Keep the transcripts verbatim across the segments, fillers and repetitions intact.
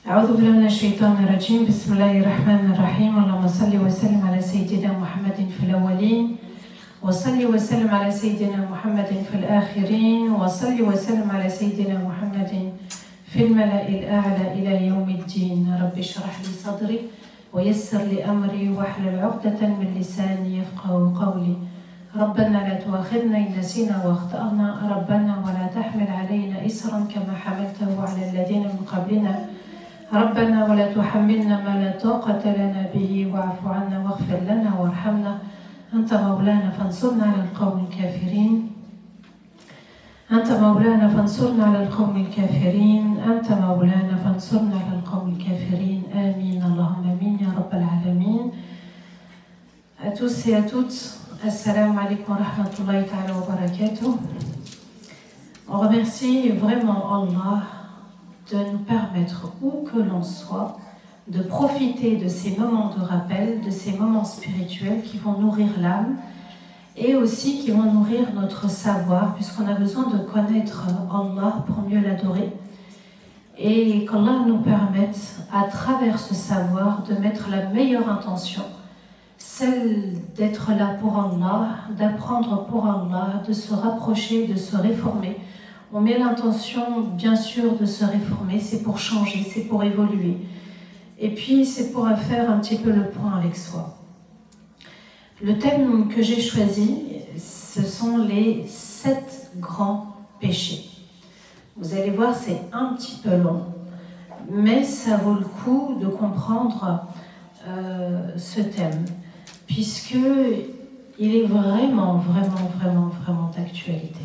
أعوذ بالله من الشيطان الرجيم بسم الله الرحمن الرحيم اللهم صل وسلم على سيدنا محمد في الأولين وصل وسلم على سيدنا محمد في الآخرين وصل وسلم على سيدنا محمد في الملأ الأعلى إلى يوم الدين. رب اشرح لي صدري ويسر لي أمري واحلل عقدة من لساني يفقهوا قولي. ربنا لا تؤاخذنا إن نسينا واخطأنا ربنا ولا تحمل علينا إصرا كما حملته على الذين من قبلنا ربنا ولا تحملنا ما لا طاقة لنا به واعف عنا واغفر لنا وارحمنا أنت مولانا فانصرنا على القوم الكافرين أنت مولانا فانصرنا على القوم الكافرين أنت مولانا فانصرنا على القوم الكافرين آمين اللهم آمين يا رب العالمين. À tous et à toutes, assalamu alaikum wa rahmatullahi ta'ala wa barakatuh. On remercie vraiment Allah de nous permettre, où que l'on soit, de profiter de ces moments de rappel, de ces moments spirituels qui vont nourrir l'âme et aussi qui vont nourrir notre savoir, puisqu'on a besoin de connaître Allah pour mieux l'adorer. Et qu'Allah nous permette, à travers ce savoir, de mettre la meilleure intention, celle d'être là pour Allah, d'apprendre pour Allah, de se rapprocher, de se réformer. On met l'intention, bien sûr, de se réformer, c'est pour changer, c'est pour évoluer. Et puis, c'est pour faire un petit peu le point avec soi. Le thème que j'ai choisi, ce sont les sept grands péchés. Vous allez voir, c'est un petit peu long, mais ça vaut le coup de comprendre euh, ce thème, puisqu'il est vraiment, vraiment, vraiment, vraiment d'actualité.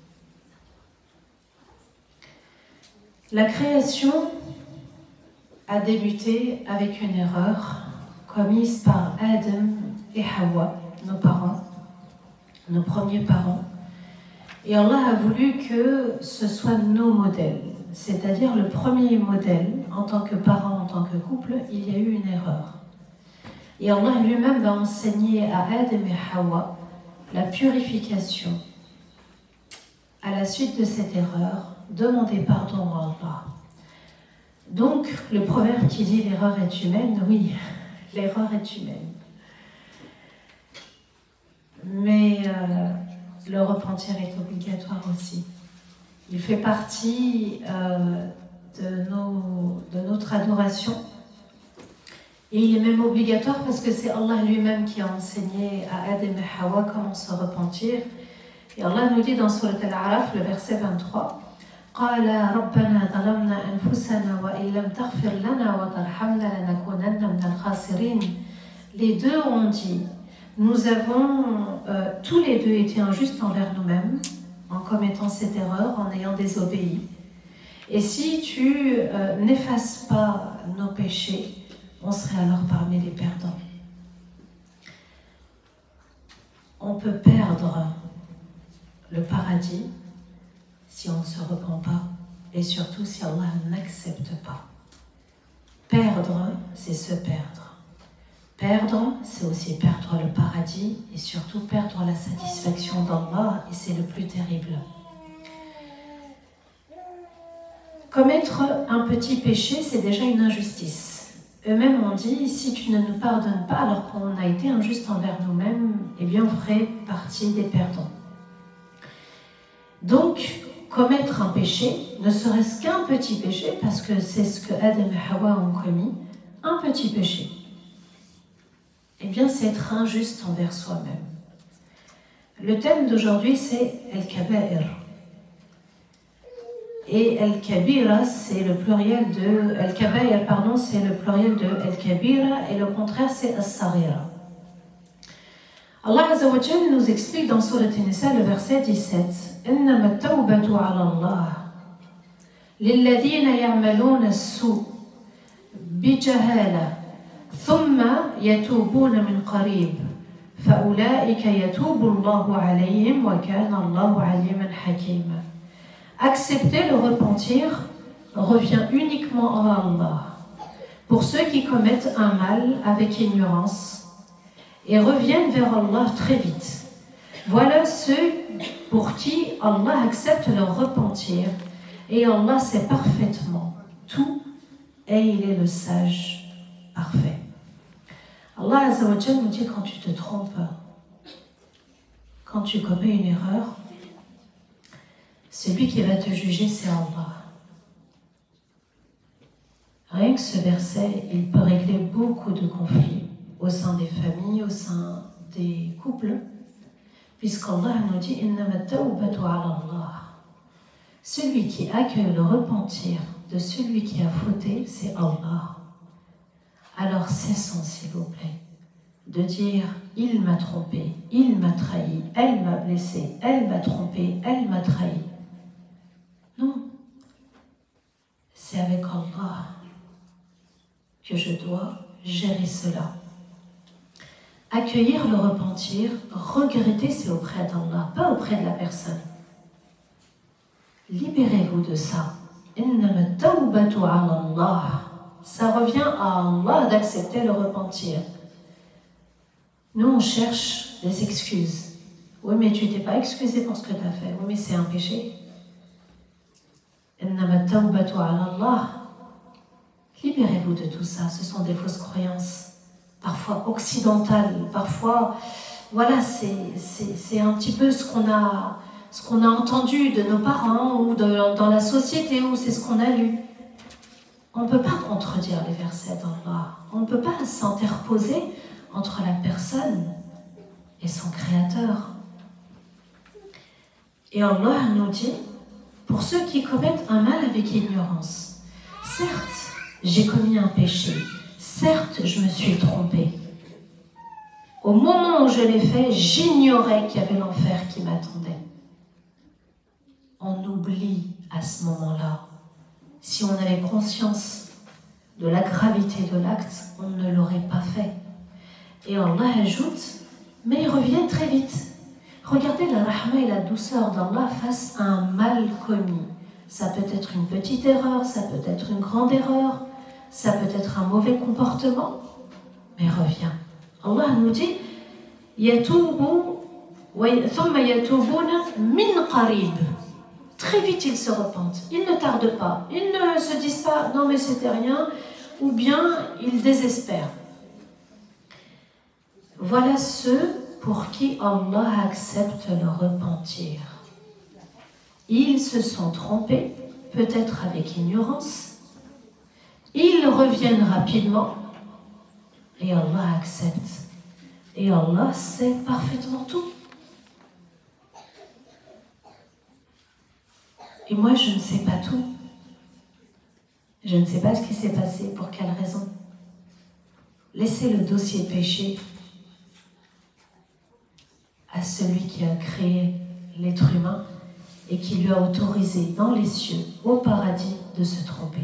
La création a débuté avec une erreur commise par Adam et Hawa, nos parents, nos premiers parents. Et Allah a voulu que ce soit nos modèles, c'est-à-dire le premier modèle, en tant que parent, en tant que couple, il y a eu une erreur. Et Allah lui-même va enseigner à Adam et Hawa la purification. À la suite de cette erreur, demander pardon à Allah. Donc, le proverbe qui dit l'erreur est humaine, oui, l'erreur est humaine. Mais euh, le repentir est obligatoire aussi. Il fait partie euh, de, nos, de notre adoration. Et il est même obligatoire parce que c'est Allah lui-même qui a enseigné à Adam et Hawa comment se repentir. Et Allah nous dit dans Surat Al-A'raf, le verset vingt-trois, قال ربنا ظلمنا أنفسنا وإن لم تغفر لنا وترحمنا لنكونن من الخاسرين. Les deux ont dit, nous avons euh, tous les deux été injustes envers nous-mêmes en commettant cette erreur, en ayant désobéi. Et si tu euh, n'effaces pas nos péchés, on serait alors parmi les perdants. On peut perdre le paradis si on ne se repent pas, et surtout si Allah n'accepte pas. Perdre, c'est se perdre. Perdre, c'est aussi perdre le paradis, et surtout perdre la satisfaction d'Allah, et c'est le plus terrible. Commettre un petit péché, c'est déjà une injustice. Eux-mêmes ont dit, si tu ne nous pardonnes pas alors qu'on a été injuste envers nous-mêmes, eh bien on ferait partie des perdants. Donc, commettre un péché, ne serait-ce qu'un petit péché, parce que c'est ce que Adam et Hawa ont commis, un petit péché, eh bien c'est être injuste envers soi-même. Le thème d'aujourd'hui c'est Al-Kaba'ir. Et Al-Kabira, c'est le pluriel de... Al-Kaba'ir, pardon, c'est le pluriel de Al-Kabira, et le contraire c'est As-Saghira. Allah Azza wa Jalla nous explique dans Surat An-Nisa, le verset dix-sept, إنما التوبة على الله للذين يعملون السوء بجهالة ثم يتوبون من قريب فأولئك يتوب الله عليهم وكان الله عليما حكيما. Accepter le repentir revient uniquement à Allah pour ceux qui commettent un mal avec ignorance et reviennent vers Allah très vite. Voilà ceux pour qui Allah accepte leur repentir et Allah sait parfaitement tout et il est le sage parfait. Allah Azza wa Jal nous dit quand tu te trompes, quand tu commets une erreur, celui qui va te juger, c'est Allah. Rien que ce verset, il peut régler beaucoup de conflits au sein des familles, au sein des couples, puisqu'Allah nous dit « Innama tawbatu ala Allah ». Celui qui accueille le repentir de celui qui a fauté, c'est Allah. Alors cessons, s'il vous plaît, de dire « il m'a trompé, il m'a trahi, elle m'a blessé, elle m'a trompé, elle m'a trahi ». Non, c'est avec Allah que je dois gérer cela. Accueillir le repentir, regretter, c'est auprès d'Allah, pas auprès de la personne. Libérez-vous de ça. Innama tawbatu ala Allah. Ça revient à Allah d'accepter le repentir. Nous, on cherche des excuses. Oui, mais tu t'es pas excusé pour ce que tu as fait. Oui, mais c'est un péché. Innama tawbatu ala Allah. Libérez-vous de tout ça. Ce sont des fausses croyances, parfois occidentales, parfois, voilà, c'est un petit peu ce qu'on a, ce qu'on a entendu de nos parents ou de, dans la société, ou c'est ce qu'on a lu. On ne peut pas contredire les versets d'Allah. On ne peut pas s'interposer entre la personne et son Créateur. Et Allah nous dit, pour ceux qui commettent un mal avec ignorance, certes, j'ai commis un péché. Certes, je me suis trompée. Au moment où je l'ai fait, j'ignorais qu'il y avait l'enfer qui m'attendait. On oublie à ce moment-là. Si on avait conscience de la gravité de l'acte, on ne l'aurait pas fait. Et Allah ajoute, mais ils reviennent très vite. Regardez la rahma et la douceur d'Allah face à un mal commis. Ça peut être une petite erreur, ça peut être une grande erreur, ça peut être un mauvais comportement, mais reviens. Allah nous dit Yatoubu thumma yatubuna min qarib. Très vite ils se repentent, ils ne tardent pas, ils ne se disent pas non mais c'était rien, ou bien ils désespèrent. Voilà ceux pour qui Allah accepte le repentir. Ils se sont trompés, peut-être avec ignorance. Ils reviennent rapidement et Allah accepte. Et Allah sait parfaitement tout. Et moi, je ne sais pas tout. Je ne sais pas ce qui s'est passé, pour quelle raison. Laissez le dossier péché à celui qui a créé l'être humain et qui lui a autorisé dans les cieux, au paradis, de se tromper.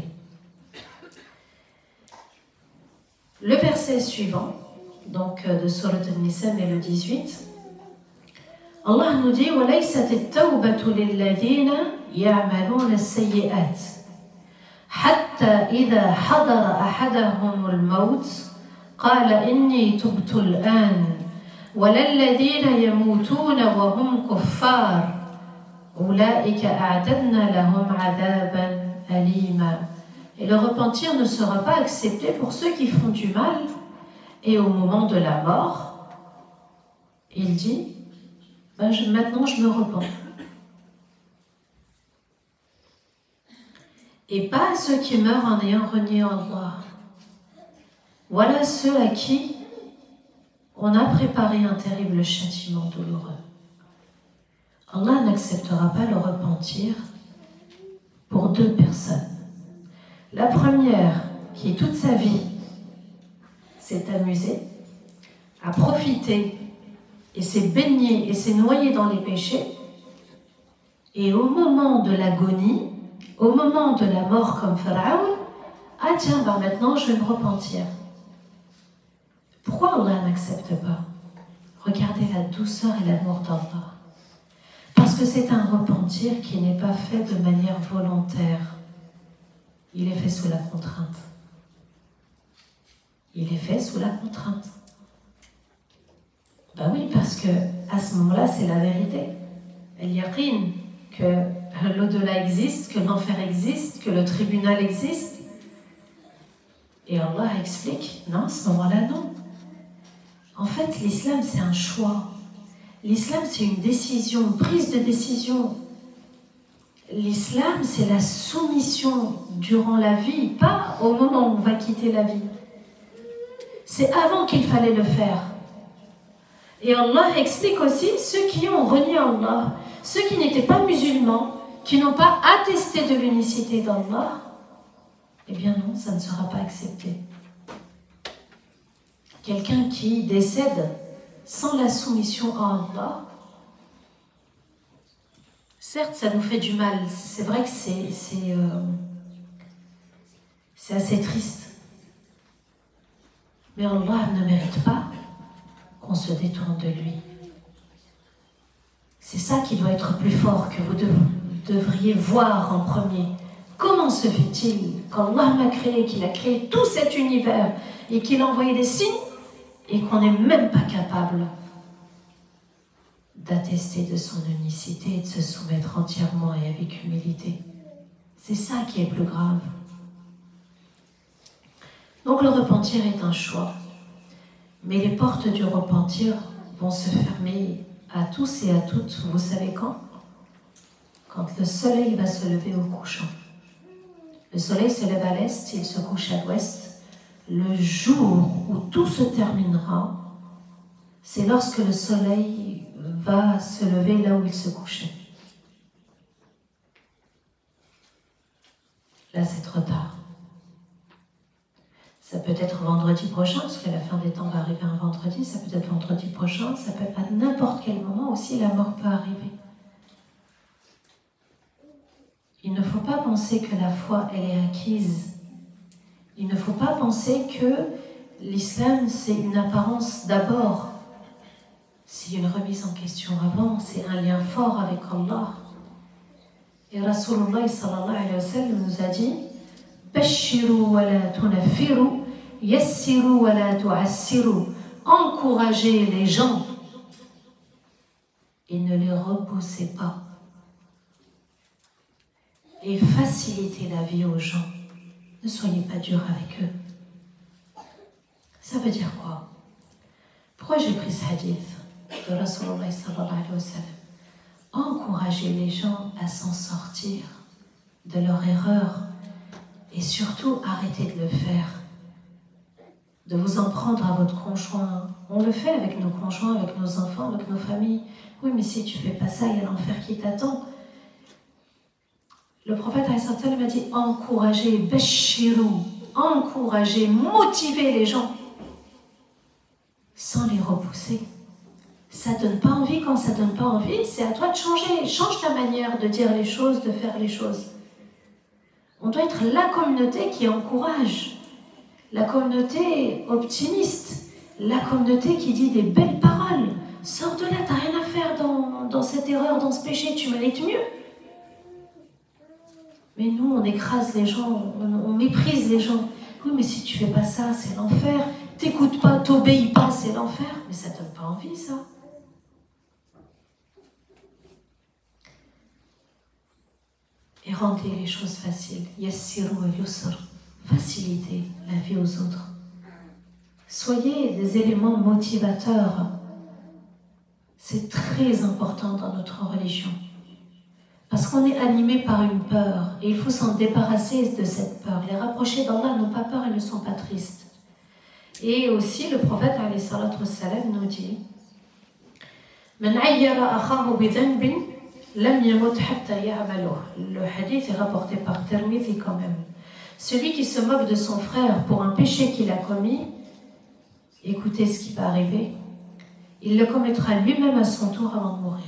Le verset suivant, donc de Surat An-Nisa, mais le dix-huit, Allah nous dit وَلَيْسَتِ التَّوْبَةُ لِلَّذِينَ يَعْمَلُونَ السَّيِّئَاتِ حَتَّى إِذَا حَضَرَ أَحَدَهُمُ الْمَوْتِ قَالَ إِنِّي تُبْتُ الْآنَ وَلَا الَّذِينَ يَمُوتُونَ وَهُمْ كُفَّارٌ أُولَئِكَ أَعْتَدْنَا لَهُمْ عَذَابًا أَلِيمًا. Et le repentir ne sera pas accepté pour ceux qui font du mal. Et au moment de la mort, il dit, ben je, maintenant je me repens. Et pas à ceux qui meurent en ayant renié Allah. Voilà ceux à qui on a préparé un terrible châtiment douloureux. Allah n'acceptera pas le repentir pour deux personnes. La première, qui toute sa vie s'est amusée, a profité et s'est baignée et s'est noyée dans les péchés, et au moment de l'agonie, au moment de la mort comme Pharaon, ah tiens, bah maintenant je vais me repentir. Pourquoi Allah n'accepte pas? Regardez la douceur et l'amour d'Allah. Parce que c'est un repentir qui n'est pas fait de manière volontaire. Il est fait sous la contrainte. Il est fait sous la contrainte. Ben oui, parce que à ce moment-là, c'est la vérité. El-Yaqin, que l'au-delà existe, que l'enfer existe, que le tribunal existe. Et Allah explique, non, à ce moment-là, non. En fait, l'islam, c'est un choix. L'islam, c'est une décision, une prise de décision. L'islam, c'est la soumission durant la vie, pas au moment où on va quitter la vie. C'est avant qu'il fallait le faire. Et Allah explique aussi ceux qui ont renié Allah, ceux qui n'étaient pas musulmans, qui n'ont pas attesté de l'unicité d'Allah, eh bien non, ça ne sera pas accepté. Quelqu'un qui décède sans la soumission à Allah, certes, ça nous fait du mal. C'est vrai que c'est c'est euh, c'est assez triste. Mais Allah ne mérite pas qu'on se détourne de lui. C'est ça qui doit être plus fort, que vous devriez voir en premier. Comment se fait-il qu'Allah m'a créé, qu'il a créé tout cet univers et qu'il a envoyé des signes et qu'on n'est même pas capable d'attester de son unicité et de se soumettre entièrement et avec humilité. C'est ça qui est plus grave. Donc le repentir est un choix. Mais les portes du repentir vont se fermer à tous et à toutes. Vous savez quand? Quand le soleil va se lever au couchant. Le soleil se lève à l'est, il se couche à l'ouest. Le jour où tout se terminera, c'est lorsque le soleil va se lever là où il se couchait. Là, c'est trop tard. Ça peut être vendredi prochain, parce que la fin des temps va arriver un vendredi, ça peut être vendredi prochain, ça peut être à n'importe quel moment aussi, la mort peut arriver. Il ne faut pas penser que la foi, elle est acquise. Il ne faut pas penser que l'islam, c'est une apparence d'abord. C'est une remise en question avant, c'est un lien fort avec Allah. Et Rasulullah sallallahu alayhi wa sallam nous a dit Bashiru wa la tunaffiru, yassiru wa la tu'assiru. Encouragez les gens et ne les repoussez pas. Et facilitez la vie aux gens. Ne soyez pas dur avec eux. Ça veut dire quoi? Pourquoi j'ai pris ce hadith de Rasulullah sallallahu alayhi wa sallam? Encouragez les gens à s'en sortir de leur erreur et surtout arrêtez de le faire. De vous en prendre à votre conjoint. On le fait avec nos conjoints, avec nos enfants, avec nos familles. Oui, mais si tu ne fais pas ça, il y a l'enfer qui t'attend. Le prophète m'a dit encouragez, bashiru, encouragez, motivez les gens sans les repousser. Ça ne donne pas envie. Quand ça ne donne pas envie, c'est à toi de changer. Change ta manière de dire les choses, de faire les choses. On doit être la communauté qui encourage, la communauté optimiste, la communauté qui dit des belles paroles. Sors de là, t'as rien à faire dans, dans cette erreur, dans ce péché, tu mérites mieux. Mais nous, on écrase les gens, on, on méprise les gens. Oui, mais si tu fais pas ça, c'est l'enfer. T'écoutes pas, t'obéis pas, c'est l'enfer. Mais ça donne pas envie, ça. Et rendez les choses faciles. Yassiru yusr. Facilitez la vie aux autres. Soyez des éléments motivateurs. C'est très important dans notre religion. Parce qu'on est animé par une peur. Et il faut s'en débarrasser de cette peur. Les rapprochés d'Allah n'ont pas peur et ne sont pas tristes. Et aussi, le prophète alayhi salatu wassalam nous dit Man ayyara akhahu bi dhanbin lam yamut hatta ya'maluh. Le hadith est rapporté par Tirmidhi quand même. Celui qui se moque de son frère pour un péché qu'il a commis, écoutez ce qui va arriver, il le commettra lui-même à son tour avant de mourir.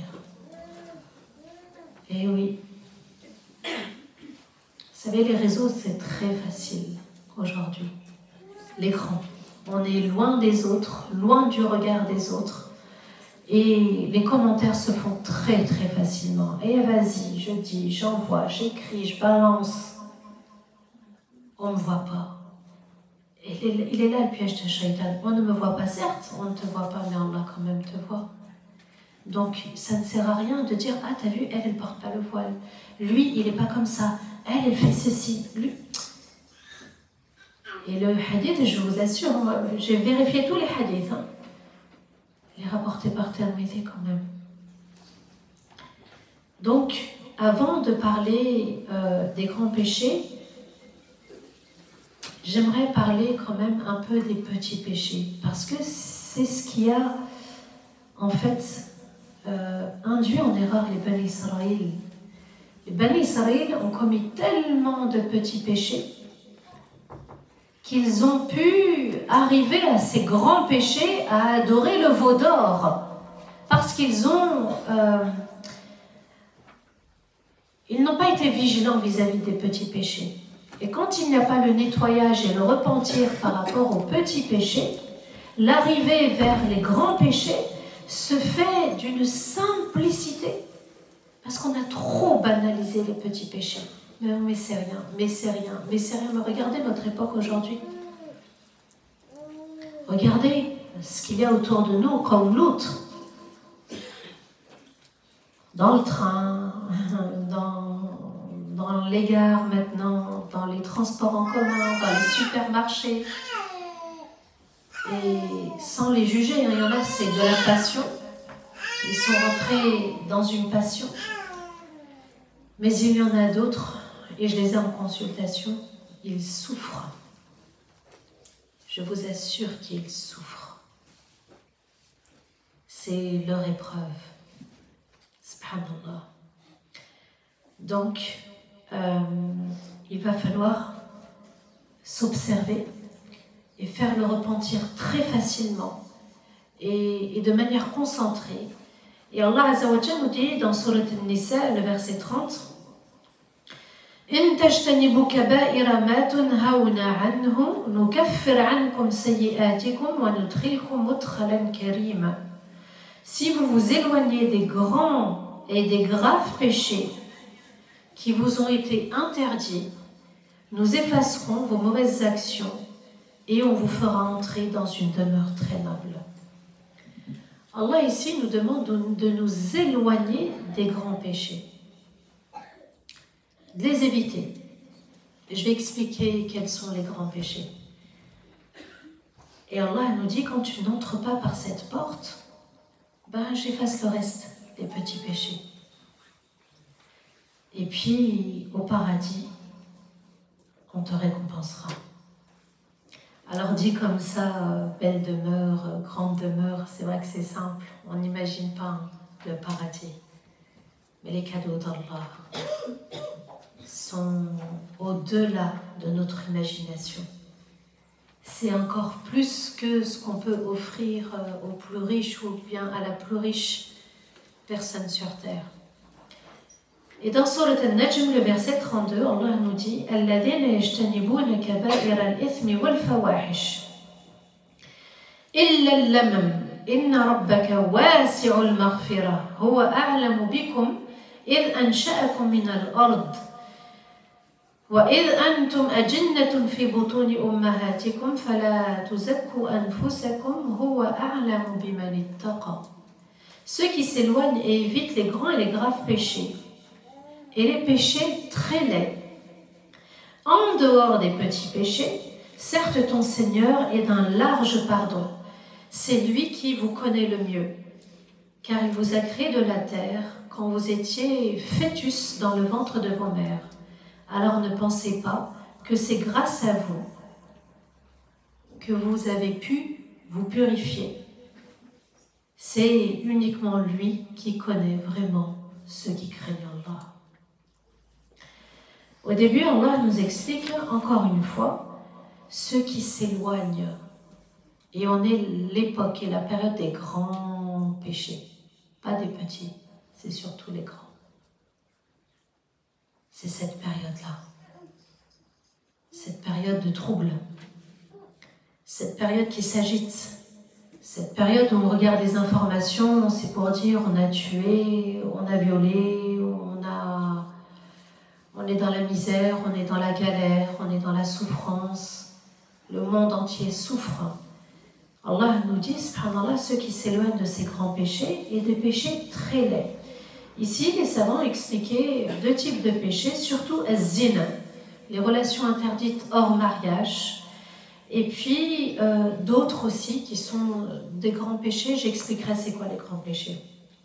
Et oui. Vous savez, les réseaux, c'est très facile aujourd'hui. L'écran. On est loin des autres, loin du regard des autres. Et les commentaires se font très très facilement. Et vas-y, je dis, j'envoie, j'écris, je balance. On ne me voit pas. Et il est là le piège de Shaitan. On ne me voit pas, certes, on ne te voit pas, mais Allah quand même te voit. Donc ça ne sert à rien de dire, ah t'as vu, elle, elle ne porte pas le voile. Lui, il n'est pas comme ça. Elle, elle fait ceci. Lui... Et le hadith, je vous assure, j'ai vérifié tous les hadiths, hein, les rapportés par Tirmidhi quand même. Donc, avant de parler euh, des grands péchés, j'aimerais parler quand même un peu des petits péchés, parce que c'est ce qui a en fait euh, induit en erreur les Bani Israël. Les Bani Israël ont commis tellement de petits péchés qu'ils ont pu arriver à ces grands péchés, à adorer le veau d'or, parce qu'ils ont... Euh, ils n'ont pas été vigilants vis-à-vis des petits péchés. Et quand il n'y a pas le nettoyage et le repentir par rapport aux petits péchés, l'arrivée vers les grands péchés se fait d'une simplicité. Parce qu'on a trop banalisé les petits péchés. Mais, mais c'est rien, mais c'est rien, mais c'est rien. Mais regardez notre époque aujourd'hui. Regardez ce qu'il y a autour de nous, comme l'autre. Dans le train, dans, dans les gares maintenant, dans les transports en commun, dans les supermarchés. Et sans les juger, il y en a, c'est de la passion. Ils sont rentrés dans une passion. Mais il y en a d'autres, et je les ai en consultation, ils souffrent. Je vous assure qu'ils souffrent. C'est leur épreuve. Subhanallah. Donc, euh, il va falloir s'observer et faire le repentir très facilement et, et de manière concentrée. Et Allah Azza wa Jalla nous dit dans Surat An-Nisa, le verset trente, إن تجتنبوا كبائر ما تنهون عنه نكفر عنكم سيئاتكم وندخلكم مدخلا كريما. Si vous vous éloignez des grands et des graves péchés qui vous ont été interdits, nous effacerons vos mauvaises actions et on vous fera entrer dans une demeure très noble. Allah ici nous demande de, de nous éloigner des grands péchés, de les éviter. Je vais expliquer quels sont les grands péchés. Et Allah nous dit, quand tu n'entres pas par cette porte, ben j'efface le reste des petits péchés. Et puis, au paradis, on te récompensera. Alors dit comme ça, belle demeure, grande demeure, c'est vrai que c'est simple, on n'imagine pas le paradis. Mais les cadeaux d'Allah sont au-delà de notre imagination. C'est encore plus que ce qu'on peut offrir aux plus riches ou bien à la plus riche personne sur terre. Et dans Surat An-Najm, le verset trente-deux, Allah nous dit « Alladhina yajtanibuna kaba'ira al-ithmi wal-fawahish illa al-lamam inna rabbaka wasi'ul maghfirah huwa a'lamu bikum idh ansha'akum min al-ard wa idh antum ajinnatun fi butuni ummahatikum fala tuzakku anfusakum huwa a'lamu biman ittaqa » Ceux qui s'éloignent et évitent les grands et les graves péchés et les péchés très laids. En dehors des petits péchés, certes ton Seigneur est d'un large pardon. C'est lui qui vous connaît le mieux, car il vous a créé de la terre quand vous étiez fœtus dans le ventre de vos mères. Alors ne pensez pas que c'est grâce à vous que vous avez pu vous purifier. C'est uniquement lui qui connaît vraiment ceux qui craignent Allah. Au début, Allah nous explique encore une fois ceux qui s'éloignent. Et on est l'époque et la période des grands péchés, pas des petits, c'est surtout les grands. C'est cette période-là, cette période de trouble, cette période qui s'agite, cette période où on regarde les informations, c'est pour dire on a tué, on a violé, on a... On est dans la misère, on est dans la galère, on est dans la souffrance. Le monde entier souffre. Allah nous dit, subhanallah, ceux qui s'éloignent de ces grands péchés et des péchés très laids. Ici, les savants expliquaient deux types de péchés, surtout az-zina, les relations interdites hors mariage, Et puis euh, d'autres aussi qui sont des grands péchés. J'expliquerai c'est quoi les grands péchés.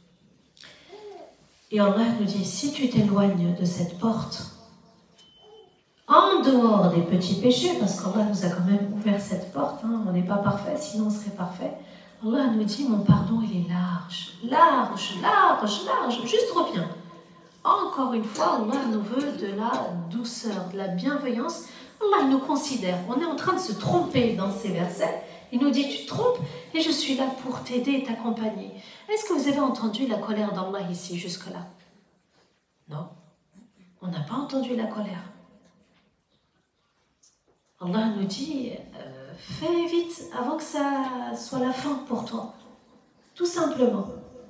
Et Allah nous dit, si tu t'éloignes de cette porte, en dehors des petits péchés, parce qu'Allah nous a quand même ouvert cette porte, hein, on n'est pas parfait, sinon on serait parfait. Allah nous dit, mon pardon il est large, large, large, large, juste reviens. Encore une fois, Allah nous veut de la douceur, de la bienveillance. Allah nous considère, on est en train de se tromper dans ces versets. Il nous dit, tu te trompes et je suis là pour t'aider et t'accompagner. Est-ce que vous avez entendu la colère d'Allah ici, jusque-là? Non, on n'a pas entendu la colère. Allah nous dit, euh, fais vite avant que ça soit la fin pour toi. Tout simplement.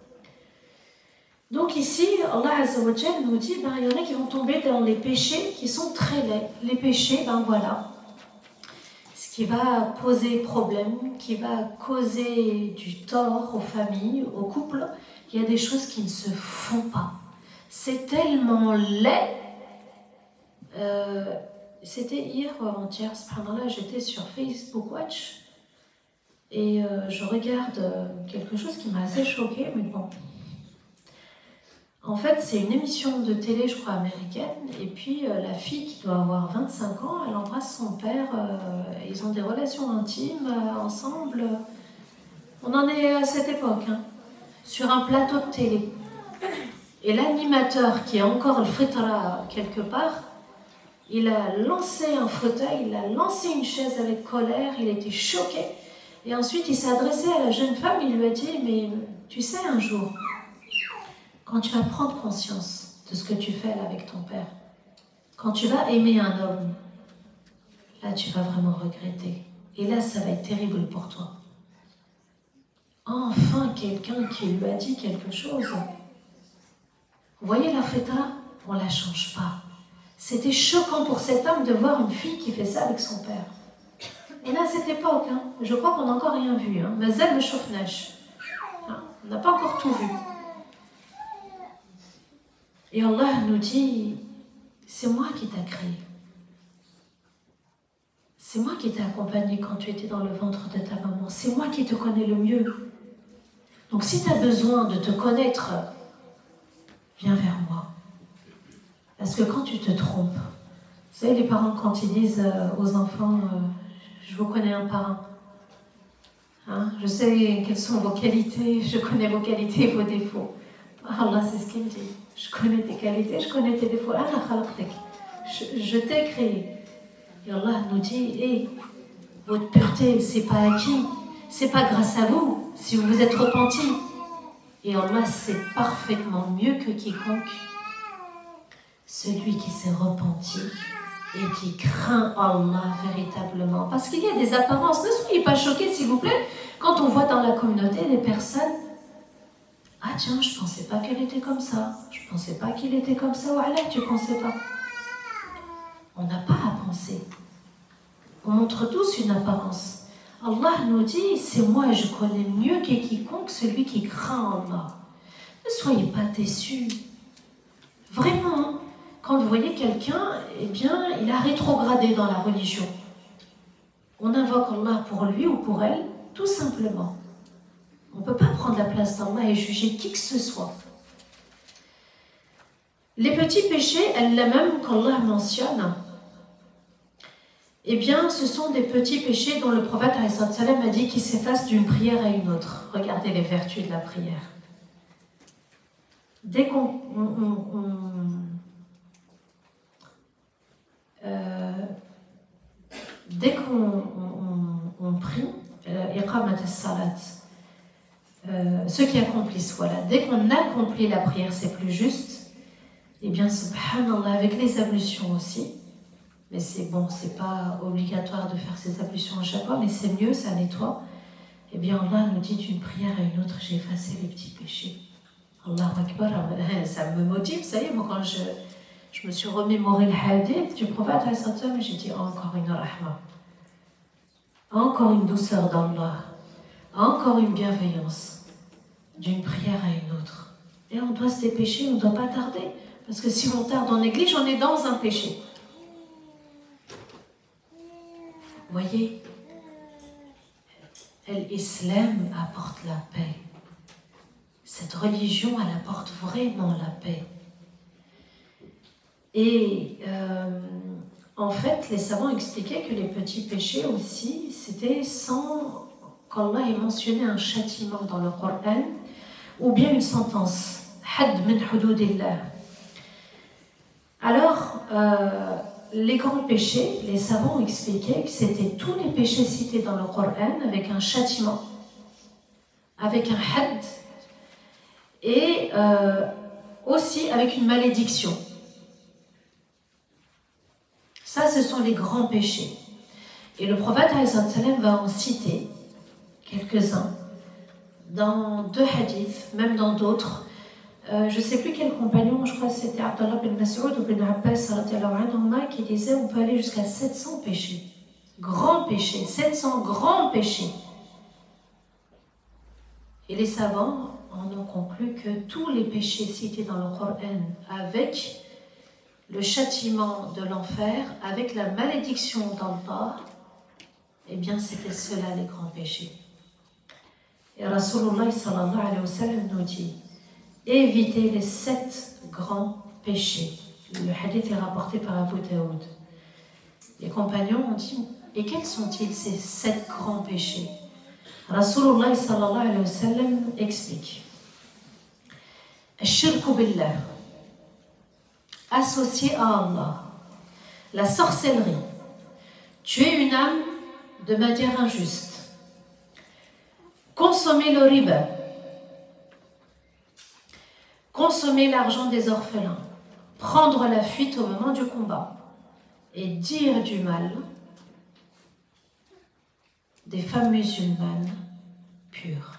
Donc ici, Allah Azza wa Jal nous dit, ben, il y en a qui vont tomber dans les péchés qui sont très laids. Les péchés, ben voilà, ce qui va poser problème, qui va causer du tort aux familles, aux couples, il y a des choses qui ne se font pas. C'est tellement laid. Euh, C'était hier ou avant-hier, subhanallah, j'étais sur Facebook Watch et euh, je regarde euh, quelque chose qui m'a assez choquée, mais bon. En fait, c'est une émission de télé, je crois, américaine, et puis euh, la fille qui doit avoir vingt-cinq ans, elle embrasse son père, euh, ils ont des relations intimes euh, ensemble. On en est à cette époque, hein, sur un plateau de télé. Et l'animateur, qui a encore le fitra quelque part, il a lancé un fauteuil, il a lancé une chaise avec colère, il était choqué. Et ensuite, il s'est adressé à la jeune femme, il lui a dit, mais tu sais, un jour, quand tu vas prendre conscience de ce que tu fais là avec ton père, quand tu vas aimer un homme, là, tu vas vraiment regretter. Et là, ça va être terrible pour toi. Enfin, quelqu'un qui lui a dit quelque chose. Vous voyez la fitra, on ne la change pas. C'était choquant pour cet homme de voir une fille qui fait ça avec son père. Et là, à cette époque, hein, je crois qu'on n'a encore rien vu. Hein. Mazel le chauffnage. Hein, on n'a pas encore tout vu. Et Allah nous dit, c'est moi qui t'ai créé. C'est moi qui t'ai accompagné quand tu étais dans le ventre de ta maman. C'est moi qui te connais le mieux. Donc si tu as besoin de te connaître, viens vers moi. Parce que quand tu te trompes, vous savez, les parents, quand ils disent aux enfants, euh, je vous connais un par un. Hein, je sais quelles sont vos qualités, je connais vos qualités et vos défauts. Allah, c'est ce qu'il dit. Je connais tes qualités, je connais tes défauts. Je, je t'ai créé. Et Allah nous dit, hey, votre pureté, c'est pas acquis, c'est pas grâce à vous, si vous vous êtes repentis. Et Allah sait parfaitement mieux que quiconque celui qui s'est repenti et qui craint Allah véritablement. Parce qu'il y a des apparences. Ne soyez pas choqués, s'il vous plaît, quand on voit dans la communauté des personnes. Ah tiens, je pensais pas qu'elle était comme ça. Je pensais pas qu'il était comme ça. Ou alors, tu pensais pas. On n'a pas à penser. On montre tous une apparence. Allah nous dit, c'est moi, je connais mieux que quiconque celui qui craint Allah. Ne soyez pas déçus. Vraiment, quand vous voyez quelqu'un, eh bien, il a rétrogradé dans la religion. On invoque Allah pour lui ou pour elle, tout simplement. On ne peut pas prendre la place d'Allah et juger qui que ce soit. Les petits péchés, elles-mêmes, qu'Allah mentionne, eh bien, ce sont des petits péchés dont le prophète a dit qu'ils s'effacent d'une prière à une autre. Regardez les vertus de la prière. Dès qu'on on, on, on, euh, dès qu'on on, on, on prie, iqamat as-salat, euh, ceux qui accomplissent, voilà, dès qu'on accomplit la prière, c'est plus juste. Eh bien, subhanallah, avec les ablutions aussi. Mais c'est bon, c'est pas obligatoire de faire ces ablutions à chaque fois, mais c'est mieux, ça nettoie. Eh bien, Allah nous dit d'une prière à une autre, j'ai effacé les petits péchés. Allah Akbar, ça me motive, vous savez, moi quand je, je me suis remémoré le hadith du prophète, j'ai dit encore une rahma, encore une douceur d'Allah, encore une bienveillance, d'une prière à une autre. Et on doit se dépêcher, on ne doit pas tarder, parce que si on tarde, on néglige, on est dans un péché. Voyez, l'islam apporte la paix. Cette religion, elle apporte vraiment la paix. Et euh, en fait, les savants expliquaient que les petits péchés aussi, c'était sans qu'Allah ait mentionné un châtiment dans le Coran ou bien une sentence. Had min hududillah. Alors, euh, les grands péchés, les savants expliquaient que c'était tous les péchés cités dans le Coran avec un châtiment, avec un had, et euh, aussi avec une malédiction. Ça, ce sont les grands péchés. Et le prophète va en citer quelques-uns dans deux hadiths, même dans d'autres. Euh, je ne sais plus quel compagnon, je crois que c'était Abdallah bin Mas'ud ou bin Abbas qui disait on peut aller jusqu'à sept cents péchés. Grands péchés, sept cents grands péchés. Et les savants en ont conclu que tous les péchés cités dans le Coran avec le châtiment de l'enfer, avec la malédiction d'Allah, eh bien c'était cela les grands péchés. Et Rasulullah sallallahu alayhi wa sallam nous dit évitez les sept grands péchés. Le hadith est rapporté par Abu Daoud. Les compagnons ont dit et quels sont-ils ces sept grands péchés? Rasulullah sallallahu alayhi wa sallam explique Ash-shirku billah, associé à Allah, la sorcellerie, tuer une âme de manière injuste, consommer le riba, consommer l'argent des orphelins, prendre la fuite au moment du combat et dire du mal des femmes musulmanes pures.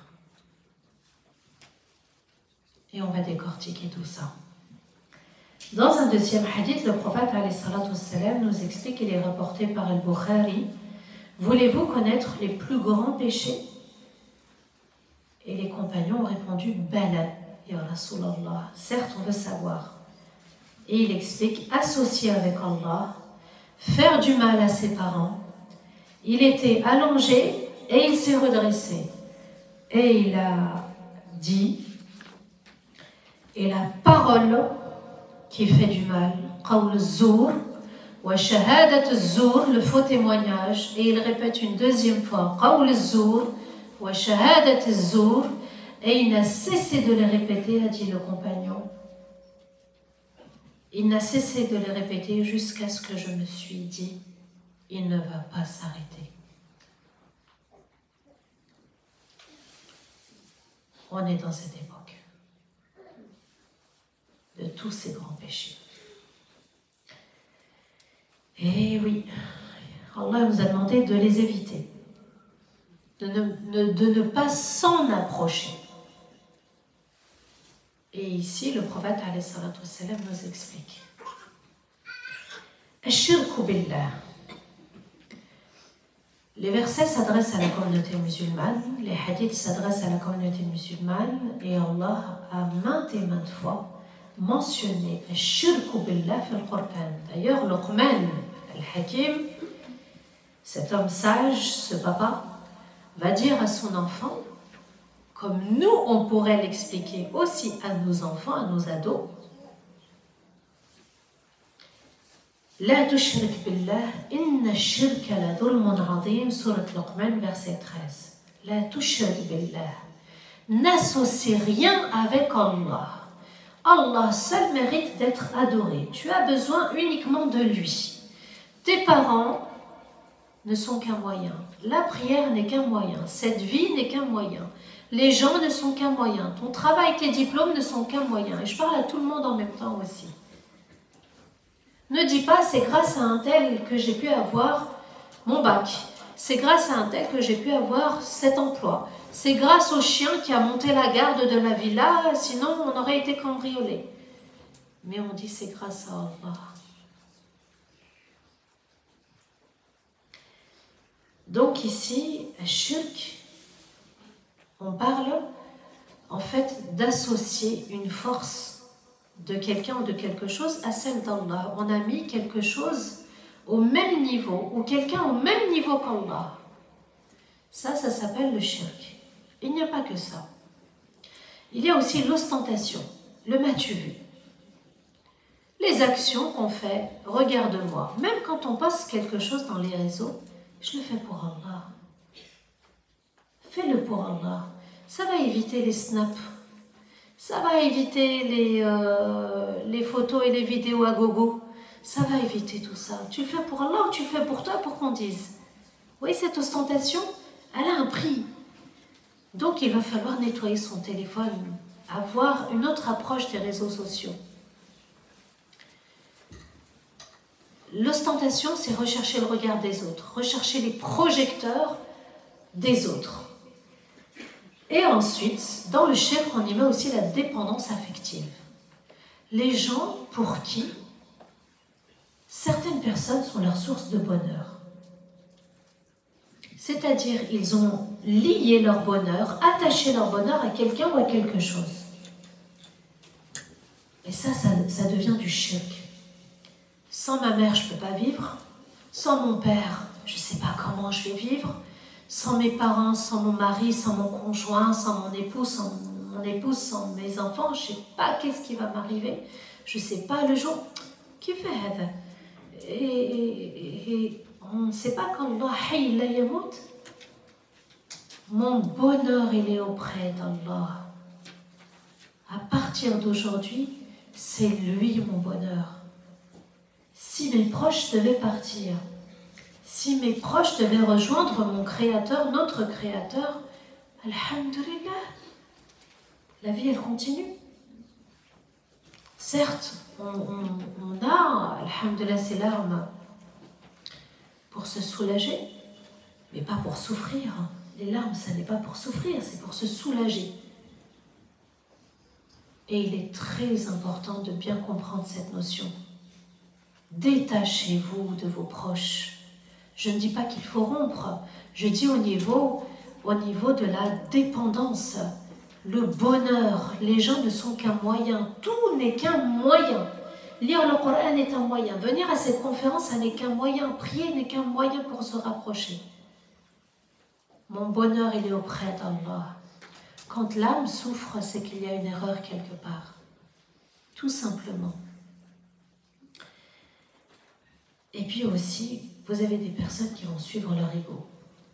Et on va décortiquer tout ça. Dans un deuxième hadith, le prophète alayhi salatu wassalam nous explique, il est rapporté par Al-Bukhari, voulez-vous connaître les plus grands péchés? Et les compagnons ont répondu, Bala, ya Rasulallah, certes on veut savoir. Et il explique, associer avec Allah, faire du mal à ses parents. Il était allongé et il s'est redressé. Et il a dit, et la parole qui fait du mal, qawl az-zur, wa shahadat az-zur, le faux témoignage, et il répète une deuxième fois, qawl az-zur, wa shahadat az-zur, et il n'a cessé de les répéter, a dit le compagnon. Il n'a cessé de les répéter jusqu'à ce que je me suis dit, il ne va pas s'arrêter. On est dans cette époque de tous ces grands péchés. Et oui, Allah nous a demandé de les éviter, de ne, de ne pas s'en approcher. Et ici, le prophète alayhi salatu wassalam nous explique. Ash-shirku billah. Les versets s'adressent à la communauté musulmane, les hadiths s'adressent à la communauté musulmane, et Allah a maintes et maintes fois mentionné Ash-shirku billah dans le Coran. D'ailleurs, Luqman al-Hakim, cet homme sage, ce papa, va dire à son enfant, comme nous on pourrait l'expliquer aussi à nos enfants, à nos ados, La tushrik billah, inna shirka la dhulmun azim, surat Luqman, verset treize. La tushrik billah, n'associe rien avec Allah. Allah seul mérite d'être adoré. Tu as besoin uniquement de lui. Tes parents ne sont qu'un moyen. La prière n'est qu'un moyen. Cette vie n'est qu'un moyen. Les gens ne sont qu'un moyen. Ton travail, tes diplômes ne sont qu'un moyen. Et je parle à tout le monde en même temps aussi. Ne dis pas, c'est grâce à un tel que j'ai pu avoir mon bac. C'est grâce à un tel que j'ai pu avoir cet emploi. C'est grâce au chien qui a monté la garde de la villa, sinon on aurait été cambriolé. Mais on dit c'est grâce à Allah. Donc ici, shirk, on parle en fait d'associer une force de quelqu'un ou de quelque chose à celle d'Allah. On a mis quelque chose au même niveau, ou quelqu'un au même niveau qu'Allah. Ça, ça s'appelle le shirk. Il n'y a pas que ça. Il y a aussi l'ostentation, le m'as-tu vu. Les actions qu'on fait, regarde-moi. Même quand on poste quelque chose dans les réseaux, je le fais pour Allah. Fais-le pour Allah. Ça va éviter les snaps. Ça va éviter les, euh, les photos et les vidéos à gogo. Ça va éviter tout ça. Tu le fais pour Allah ou tu le fais pour toi pour qu'on dise. Vous voyez, cette ostentation, elle a un prix. Donc, il va falloir nettoyer son téléphone, avoir une autre approche des réseaux sociaux. L'ostentation, c'est rechercher le regard des autres, rechercher les projecteurs des autres. Et ensuite, dans le shirk, on y met aussi la dépendance affective. Les gens pour qui certaines personnes sont leur source de bonheur. C'est-à-dire, ils ont lié leur bonheur, attaché leur bonheur à quelqu'un ou à quelque chose. Et ça, ça, ça devient du shirk. Sans ma mère, je ne peux pas vivre. Sans mon père, je ne sais pas comment je vais vivre. Sans mes parents, sans mon mari, sans mon conjoint, sans mon époux, sans mon épouse, sans mes enfants, je ne sais pas qu'est-ce qui va m'arriver. Je ne sais pas le jour. Qui fait ça? Et, et, et on ne sait pas quand Allah hayy la yamout. Mon bonheur, il est auprès d'Allah. À partir d'aujourd'hui, c'est lui mon bonheur. Si mes proches devaient partir, si mes proches devaient rejoindre mon Créateur, notre Créateur, alhamdulillah, la vie elle continue. Certes, on, on, on a, alhamdulillah, ces larmes pour se soulager, mais pas pour souffrir. Les larmes, ça n'est pas pour souffrir, c'est pour se soulager. Et il est très important de bien comprendre cette notion. Détachez-vous de vos proches. Je ne dis pas qu'il faut rompre, je dis au niveau, au niveau de la dépendance, le bonheur. Les gens ne sont qu'un moyen, tout n'est qu'un moyen. Lire le Coran est un moyen, venir à cette conférence, ça n'est qu'un moyen, prier n'est qu'un moyen pour se rapprocher. Mon bonheur, il est auprès d'Allah. Quand l'âme souffre, c'est qu'il y a une erreur quelque part. Tout simplement. Et puis aussi, vous avez des personnes qui vont suivre leur ego.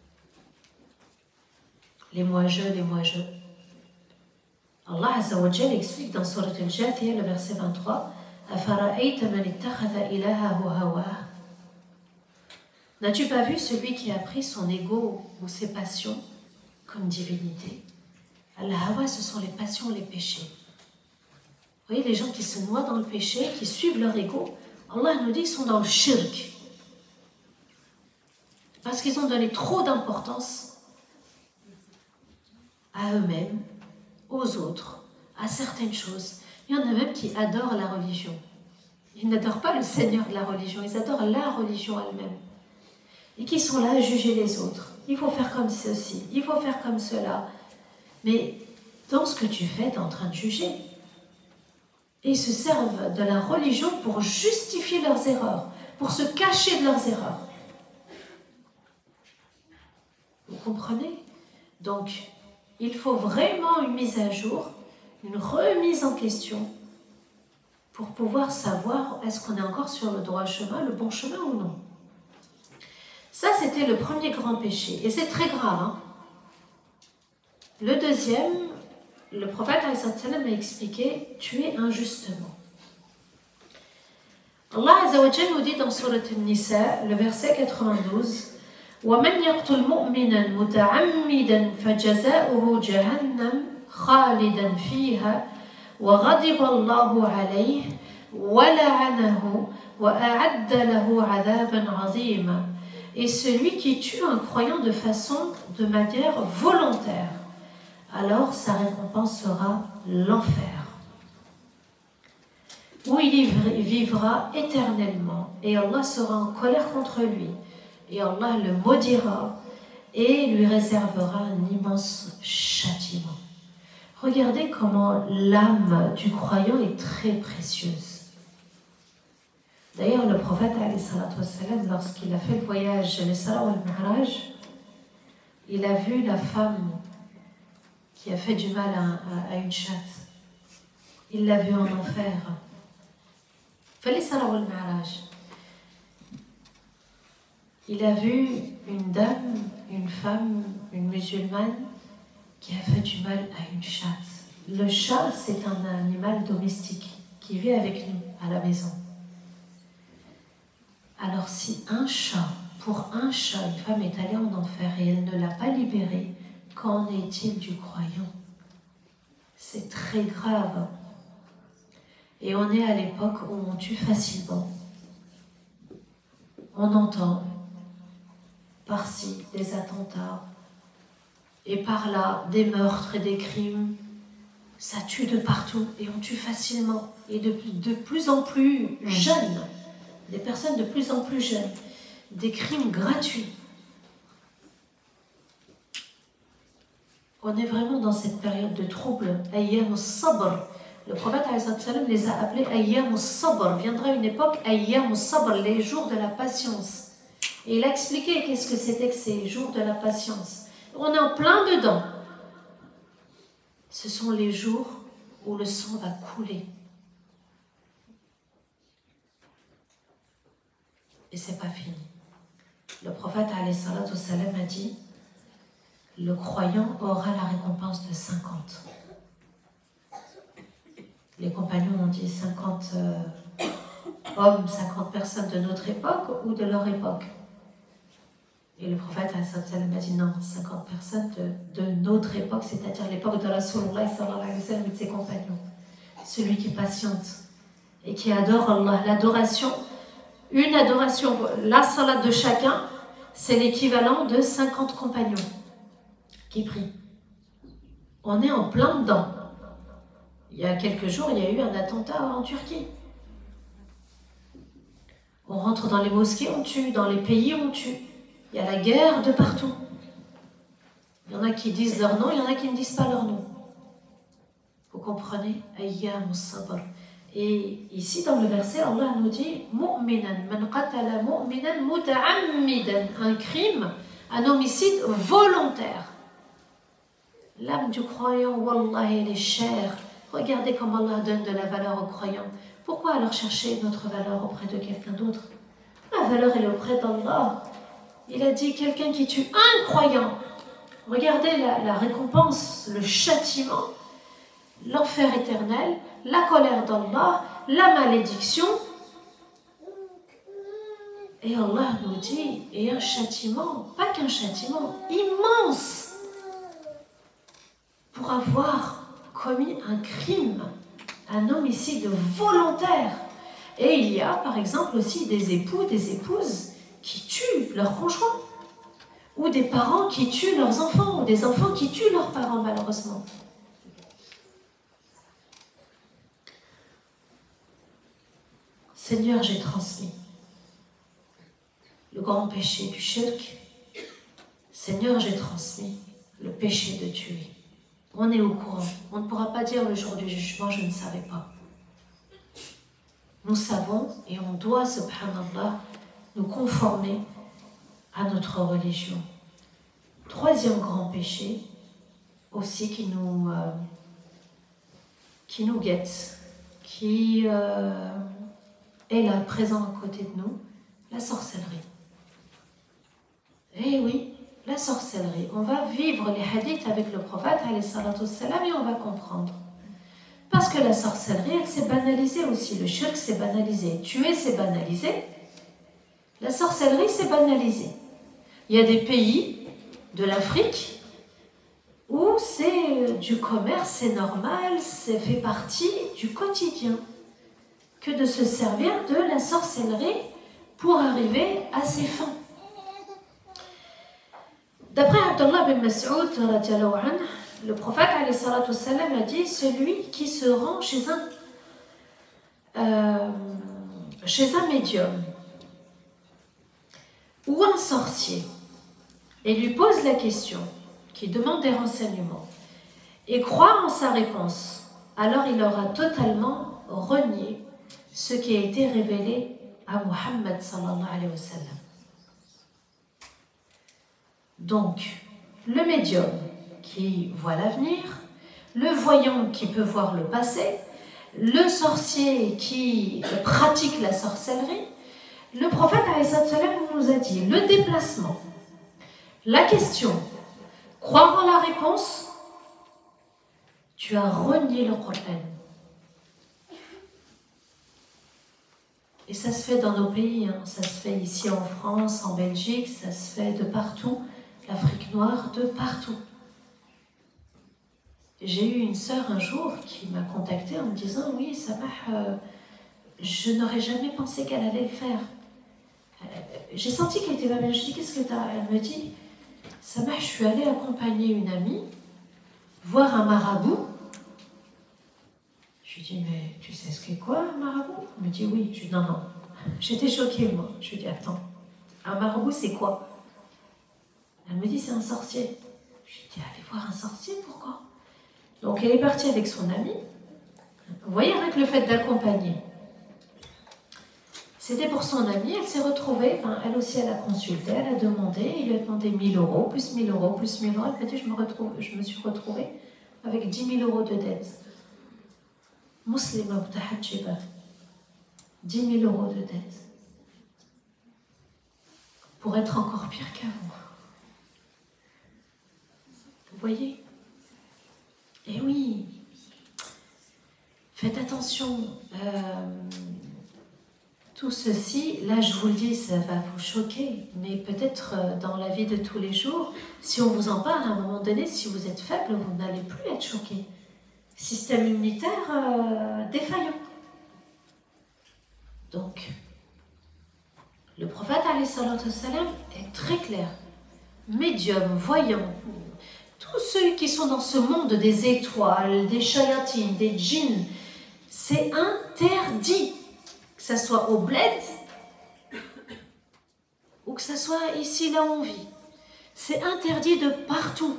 Les moi-je, les moi-je. Allah Azza wa Jal explique dans Surat Al-Jathiyah, le verset vingt-trois, « Afara'ayta man ittakhadha ilahahu hawah » N'as-tu pas vu celui qui a pris son ego ou ses passions comme divinité? Al-hawa, ce sont les passions, les péchés. Vous voyez, les gens qui se noient dans le péché, qui suivent leur ego, Allah nous dit qu'ils sont dans le shirk. Parce qu'ils ont donné trop d'importance à eux-mêmes, aux autres, à certaines choses. Il y en a même qui adorent la religion. Ils n'adorent pas le Seigneur de la religion, ils adorent la religion elle-même. Et qui sont là à juger les autres. Il faut faire comme ceci, il faut faire comme cela. Mais dans ce que tu fais, tu es en train de juger. Et ils se servent de la religion pour justifier leurs erreurs, pour se cacher de leurs erreurs. Vous comprenez? Donc, il faut vraiment une mise à jour, une remise en question, pour pouvoir savoir est-ce qu'on est encore sur le droit chemin, le bon chemin ou non. Ça, c'était le premier grand péché. Et c'est très grave. Hein? Le deuxième, le prophète a expliqué tuer injustement. Allah Azza wa Jal nous dit dans Surat An-Nisa, le verset quatre-vingt-douze, وَمَنْ يَقْتُلْ مُؤْمِنًا مُتَعَمِّدًا فَجَزَاؤُهُ جَهَنَّمْ خَالِدًا فِيهَا وَغَضِبَ اللَّهُ عَلَيْهِ وَلَعَنَهُ وَأَعَدَّ لَهُ عَذَابًا عَظِيمًا. Et celui qui tue un croyant de façon, de manière volontaire, alors sa récompense sera l'enfer, où il vivra éternellement, et Allah sera en colère contre lui, et Allah le maudira, et lui réservera un immense châtiment. Regardez comment l'âme du croyant est très précieuse. D'ailleurs, le prophète, lorsqu'il a fait le voyage, l'Isra ou le Mi'raj, il a vu la femme qui a fait du mal à, à, à une chatte. Il l'a vue en enfer. Il a vu une dame, une femme, une musulmane qui a fait du mal à une chatte. Le chat, c'est un animal domestique qui vit avec nous à la maison. Alors si un chat, pour un chat, une femme est allée en enfer et elle ne l'a pas libéré, qu'en est-il du croyant? C'est très grave. Et on est à l'époque où on tue facilement. On entend par-ci des attentats et par-là des meurtres et des crimes. Ça tue de partout et on tue facilement. Et de, de plus en plus jeunes, des personnes de plus en plus jeunes, des crimes gratuits. On est vraiment dans cette période de trouble. Ayyam al-sabr. Le prophète les a appelés Ayyam al-sabr. Viendra une époque, Ayyam al-sabr, les jours de la patience. Et il a expliqué qu'est-ce que c'était que ces jours de la patience. On est en plein dedans. Ce sont les jours où le sang va couler. Et c'est pas fini. Le prophète alayhi salatu wassalam a dit: le croyant aura la récompense de cinquante. Les compagnons ont dit cinquante euh, hommes, cinquante personnes de notre époque ou de leur époque. Et le prophète alayhi salatu wassalam a dit non, cinquante personnes de, de notre époque, c'est-à-dire l'époque de Rasulullah sallallahu alayhi wa sallam et de ses compagnons. Celui qui patiente et qui adore Allah, l'adoration, une adoration, la salat de chacun, c'est l'équivalent de cinquante compagnons qui prient. On est en plein dedans. Il y a quelques jours, il y a eu un attentat en Turquie. On rentre dans les mosquées, on tue, dans les pays, on tue. Il y a la guerre de partout. Il y en a qui disent leur nom, il y en a qui ne disent pas leur nom. Vous comprenez? Ayyam al-sabr. Et ici, dans le verset, Allah nous dit Mu'minan, man qatala mu'minan muta'ammidan. Un crime, un homicide volontaire. L'âme du croyant, wallah, elle est chère. Regardez comment Allah donne de la valeur aux croyants. Pourquoi alors chercher notre valeur auprès de quelqu'un d'autre? La valeur, elle est auprès d'Allah. Il a dit quelqu'un qui tue un croyant. Regardez la, la récompense, le châtiment, l'enfer éternel, la colère d'Allah, la malédiction. Et Allah nous dit, et un châtiment, pas qu'un châtiment, immense, pour avoir commis un crime, un homicide volontaire. Et il y a par exemple aussi des époux, des épouses qui tuent leurs conjoints, ou des parents qui tuent leurs enfants, ou des enfants qui tuent leurs parents malheureusement. Seigneur, j'ai transmis le grand péché du shirk. Seigneur, j'ai transmis le péché de tuer. On est au courant. On ne pourra pas dire le jour du jugement, je ne savais pas. Nous savons et on doit, subhanallah, nous conformer à notre religion. Troisième grand péché, aussi qui nous, euh, qui nous guette, qui euh, est là, présent à côté de nous, la sorcellerie. Eh oui, la sorcellerie. On va vivre les hadiths avec le prophète, alayhi salatu wassalam, et on va comprendre. Parce que la sorcellerie, elle s'est banalisée aussi. Le shirk s'est banalisé. Tuer, c'est banalisé. La sorcellerie, c'est banalisé. Il y a des pays de l'Afrique où c'est du commerce, c'est normal, c'est fait partie du quotidien que de se servir de la sorcellerie pour arriver à ses fins. D'après Abdullah bin Mas'ud, le prophète alayhi salatu wassalam a dit: celui qui se rend chez un, euh, chez un médium ou un sorcier et lui pose la question, qui demande des renseignements, et croit en sa réponse, alors il aura totalement renié ce qui a été révélé à Muhammad sallallahu alayhi wa sallam. Donc, le médium qui voit l'avenir, le voyant qui peut voir le passé, le sorcier qui pratique la sorcellerie. Le prophète nous a dit le déplacement, la question, croire en la réponse, tu as renié le Coran. Et ça se fait dans nos pays, hein. Ça se fait ici en France, en Belgique, ça se fait de partout, l'Afrique noire, de partout. J'ai eu une sœur un jour qui m'a contactée en me disant « Oui, Samah, euh, je n'aurais jamais pensé qu'elle allait le faire. Euh, » J'ai senti qu'elle était pas bien. Je dis « Qu'est-ce que tu as ?» Elle me dit « Samah, je suis allée accompagner une amie, voir un marabout. » Je lui dis, mais tu sais ce qu'est quoi un marabout? Elle me dit oui. Je lui dis non, non. J'étais choquée, moi. Je lui dis attends, un marabout c'est quoi? Elle me dit c'est un sorcier. Je lui dis allez voir un sorcier, pourquoi? Donc elle est partie avec son amie. Vous voyez, avec le fait d'accompagner. C'était pour son amie, elle s'est retrouvée, enfin, elle aussi elle a consulté, elle a demandé, il lui a demandé mille euros, plus mille euros, plus mille euros. Elle m'a dit je me, retrouve, je me suis retrouvée avec dix mille euros de dette. Muslima Boutahatchiba, dix mille euros de dette. Pour être encore pire qu'avant. Vous voyez? Eh oui. Faites attention. Euh, tout ceci, là je vous le dis, ça va vous choquer. Mais peut-être dans la vie de tous les jours, si on vous en parle à un moment donné, si vous êtes faible, vous n'allez plus être choqué. Système immunitaire euh, défaillant. Donc, le prophète alayhi salatu wassalam est très clair. Médium, voyant, tous ceux qui sont dans ce monde des étoiles, des shayatines, des djinns, c'est interdit. Que ce soit au bled ou que ce soit ici là où on vit. C'est interdit de partout.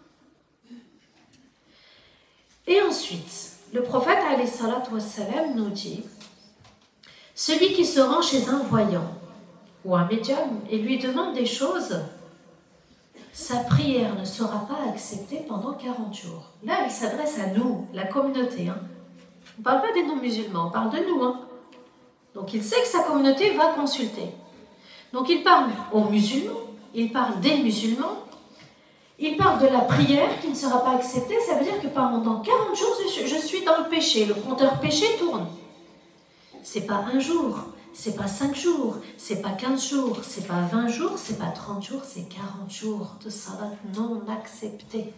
Et ensuite, le prophète alayhi salatu wassalam nous dit celui qui se rend chez un voyant ou un médium et lui demande des choses, sa prière ne sera pas acceptée pendant quarante jours. Là, il s'adresse à nous, la communauté. Hein. On ne parle pas des non-musulmans, on parle de nous. Hein. Donc il sait que sa communauté va consulter. Donc il parle aux musulmans, il parle des musulmans, il parle de la prière qui ne sera pas acceptée. Ça veut dire que pendant quarante jours, je suis dans le péché, le compteur péché tourne. C'est pas un jour, c'est pas cinq jours, c'est pas quinze jours, c'est pas vingt jours, c'est pas trente jours, c'est quarante jours de salat non accepté.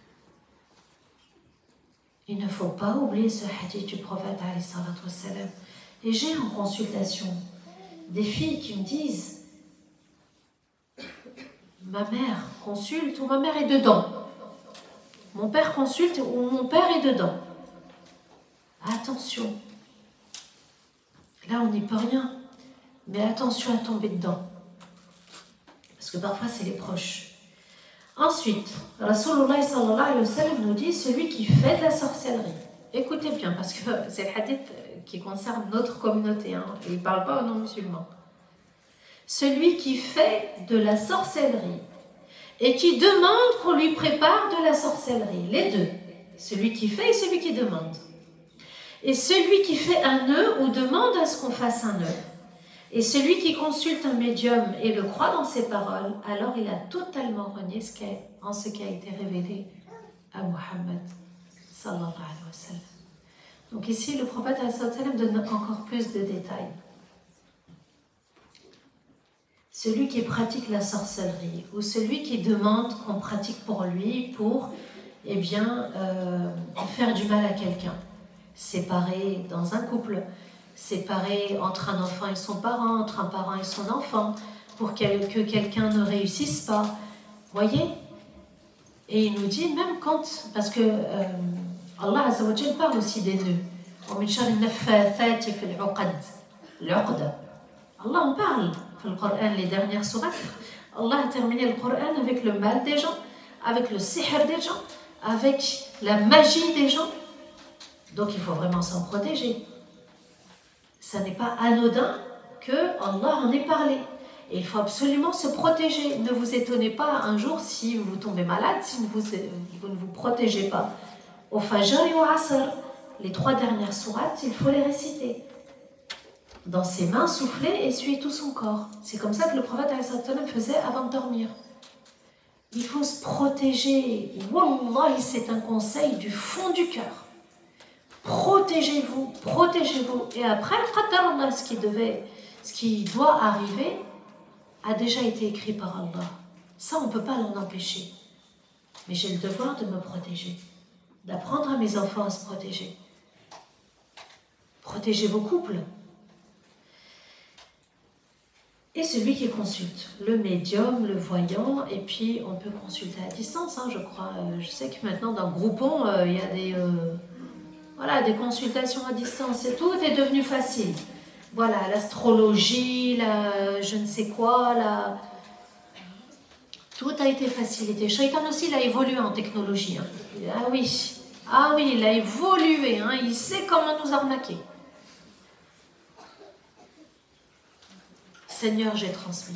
Il ne faut pas oublier ce hadith du prophète alayhi salatu wassalam. Et j'ai en consultation des filles qui me disent ma mère consulte ou ma mère est dedans. Mon père consulte ou mon père est dedans. Attention. Là, on n'y peut rien. Mais attention à tomber dedans. Parce que parfois, c'est les proches. Ensuite, Rasulullah sallallahu alayhi wa sallam nous dit celui qui fait de la sorcellerie. Écoutez bien, parce que c'est le hadith qui concerne notre communauté. Hein, et il ne parle pas aux non-musulmans. Celui qui fait de la sorcellerie et qui demande qu'on lui prépare de la sorcellerie. Les deux. Celui qui fait et celui qui demande. Et celui qui fait un nœud ou demande à ce qu'on fasse un nœud. Et celui qui consulte un médium et le croit dans ses paroles, alors il a totalement renié ce qui est, en ce qui a été révélé à Muhammad sallallahu alayhi wa sallam. Donc ici, le prophète sallallahu alayhi wa sallam donne encore plus de détails. Celui qui pratique la sorcellerie ou celui qui demande qu'on pratique pour lui pour eh bien, euh, faire du mal à quelqu'un. Séparé dans un couple, séparé entre un enfant et son parent, entre un parent et son enfant, pour que, que quelqu'un ne réussisse pas. Voyez? Et il nous dit, même quand, parce que euh, Allah Azza wa Jal parle aussi des nœuds. Allah en parle dans le Coran, les dernières sourates. Allah a terminé le Coran avec le mal des gens, avec le sihr des gens, avec la magie des gens. Donc il faut vraiment s'en protéger. Ça n'est pas anodin que Allah en ait parlé. Et il faut absolument se protéger. Ne vous étonnez pas un jour si vous tombez malade, si vous, vous ne vous protégez pas. Au Fajr et au Asr, les trois dernières sourates, il faut les réciter. Dans ses mains, souffler et essuyer tout son corps. C'est comme ça que le prophète faisait avant de dormir. Il faut se protéger. Wallahi, c'est un conseil du fond du cœur. Protégez-vous, protégez-vous. Et après, ce qui devait, ce qui doit arriver, a déjà été écrit par Allah. Ça, on ne peut pas l'en empêcher. Mais j'ai le devoir de me protéger, d'apprendre à mes enfants à se protéger. Protégez vos couples. Et celui qui consulte, le médium, le voyant, et puis on peut consulter à distance, hein, je crois. Je sais que maintenant dans Groupon, euh, il y a des, euh, voilà, des consultations à distance et tout est devenu facile. Voilà, l'astrologie, la je ne sais quoi, la... tout a été facilité. Shaitan aussi, il a évolué en technologie. Hein. Ah oui, ah oui, il a évolué, hein. Il sait comment nous arnaquer. Seigneur, j'ai transmis.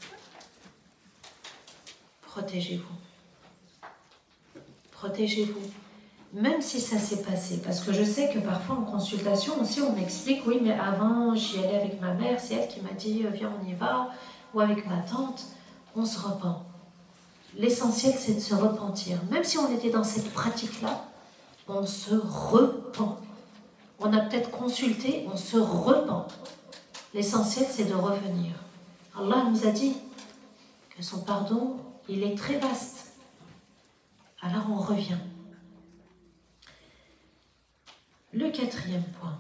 Protégez-vous. Protégez-vous. Même si ça s'est passé. Parce que je sais que parfois en consultation aussi, on m'explique, oui, mais avant, j'y allais avec ma mère, c'est elle qui m'a dit, viens, on y va. Ou avec ma tante, on se repent. L'essentiel, c'est de se repentir. Même si on était dans cette pratique-là, on se repent. On a peut-être consulté, on se repent. L'essentiel, c'est de revenir. Allah nous a dit que son pardon, il est très vaste. Alors on revient. Le quatrième point.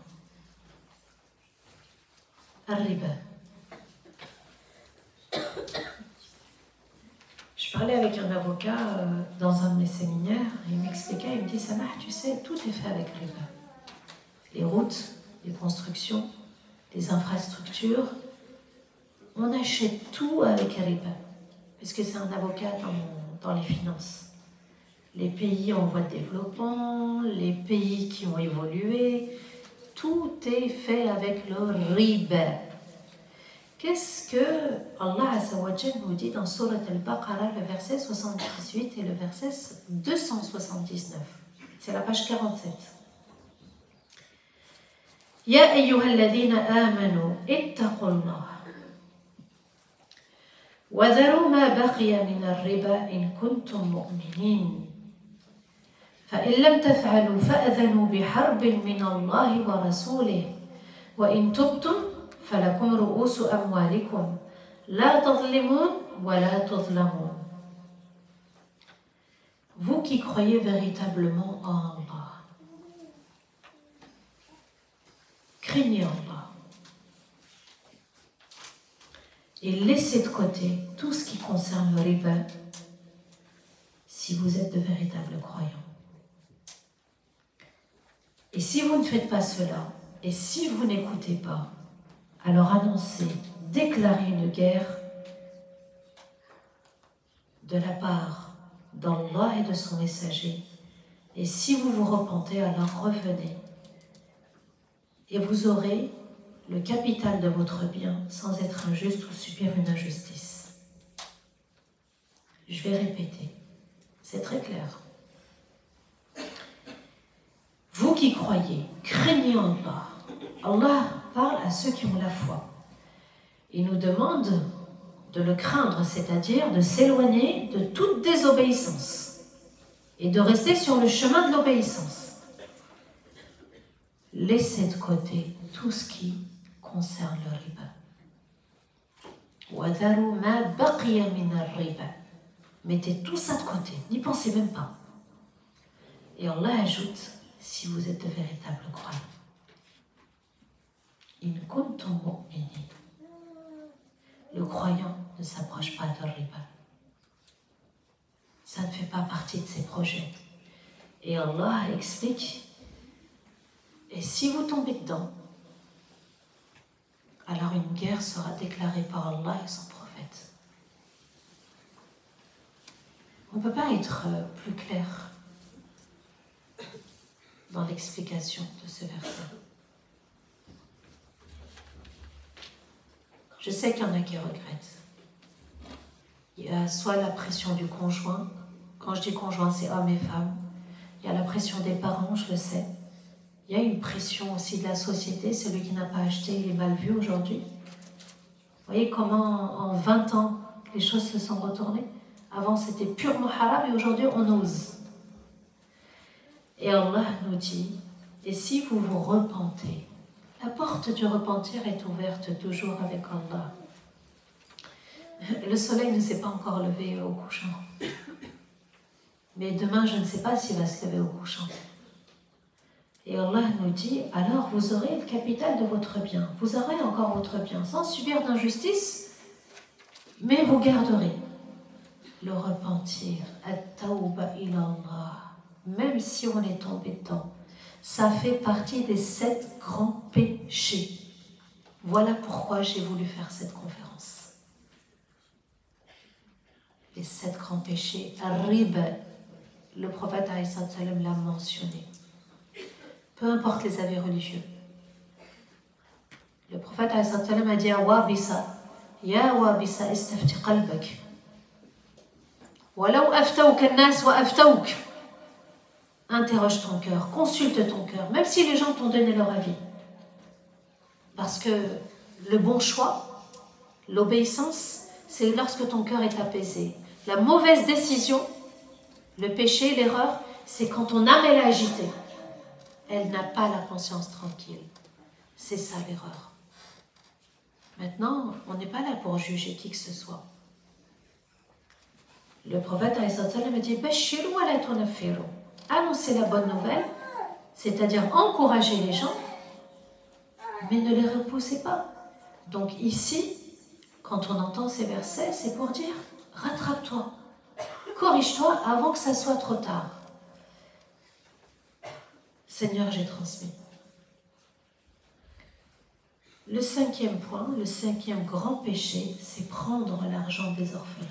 Ar-riba. Je parlais avec un avocat euh, dans un de mes séminaires, et il m'expliquait, il me dit, Samah, tu sais, tout est fait avec riba. Les routes, les constructions, les infrastructures, on achète tout avec riba, puisque c'est un avocat dans, dans les finances. Les pays en voie de développement, les pays qui ont évolué, tout est fait avec le riba. Qu'est-ce que Allah Azza wa Jal nous dit dans Surat Al-Baqarah, le verset soixante-dix-huit et le verset deux cent soixante-dix-neuf? C'est la page quarante-sept. Ya ayyuhalladhina amanu ittaqullah wa dharu ma baqiya min ar-riba in kuntum mu'minin. فإن لم تفعلوا فأذنوا بحرب من الله ورسوله وإن تبتم فلكم رؤوس أموالكم لا تظلمون ولا تظلمون. Vous qui croyez véritablement en Allah, craignez Allah et laissez de côté tout ce qui concerne le riba si vous êtes de véritables croyants. Et si vous ne faites pas cela, et si vous n'écoutez pas, alors annoncez, déclarez une guerre de la part d'Allah et de son messager. Et si vous vous repentez, alors revenez. Et vous aurez le capital de votre bien sans être injuste ou subir une injustice. Je vais répéter, c'est très clair. Vous qui croyez, craignez Allah. Allah parle à ceux qui ont la foi. Il nous demande de le craindre, c'est-à-dire de s'éloigner de toute désobéissance et de rester sur le chemin de l'obéissance. Laissez de côté tout ce qui concerne le riba. وَذَرُوا مَا بَقِيَ مِنَ الرِّبَا. Mettez tout ça de côté, n'y pensez même pas. Et Allah ajoute, si vous êtes de véritables croyants. In kuntum mu'minin. Le croyant ne s'approche pas de riba. Ça ne fait pas partie de ses projets. Et Allah explique, et si vous tombez dedans, alors une guerre sera déclarée par Allah et son prophète. On ne peut pas être plus clair dans l'explication de ce verset. Je sais qu'il y en a qui regrettent. Il y a soit la pression du conjoint, quand je dis conjoint, c'est hommes et femmes. Il y a la pression des parents, je le sais. Il y a une pression aussi de la société, celui qui n'a pas acheté, il est mal vu aujourd'hui. Vous voyez comment en vingt ans, les choses se sont retournées. Avant, c'était purement haram et aujourd'hui, on ose. Et Allah nous dit, et si vous vous repentez, la porte du repentir est ouverte toujours avec Allah. Le soleil ne s'est pas encore levé au couchant. Mais demain, je ne sais pas s'il va se lever au couchant. Et Allah nous dit, alors vous aurez le capital de votre bien. Vous aurez encore votre bien, sans subir d'injustice, mais vous garderez le repentir, at-tawba ilallah, même si on est tombé dedans. Ça fait partie des sept grands péchés. Voilà pourquoi j'ai voulu faire cette conférence. Les sept grands péchés, ar-riba, le prophète alayhi salam l'a mentionné. Peu importe les avis religieux. Le prophète alayhi salam a dit à Wabisa, Ya Wabisa, istafti qalbak. Walau aftawk an-nas wa aftawk. Interroge ton cœur, consulte ton cœur, même si les gens t'ont donné leur avis. Parce que le bon choix, l'obéissance, c'est lorsque ton cœur est apaisé. La mauvaise décision, le péché, l'erreur, c'est quand ton âme est agitée. Elle n'a pas la conscience tranquille. C'est ça l'erreur. Maintenant, on n'est pas là pour juger qui que ce soit. Le prophète alayhi salam a dit Bashiru wa la tunaffiru. Annoncer la bonne nouvelle, c'est-à-dire encourager les gens, mais ne les repoussez pas. Donc ici, quand on entend ces versets, c'est pour dire rattrape-toi, corrige-toi avant que ça soit trop tard. Seigneur, j'ai transmis. Le cinquième point, le cinquième grand péché, c'est prendre l'argent des orphelins.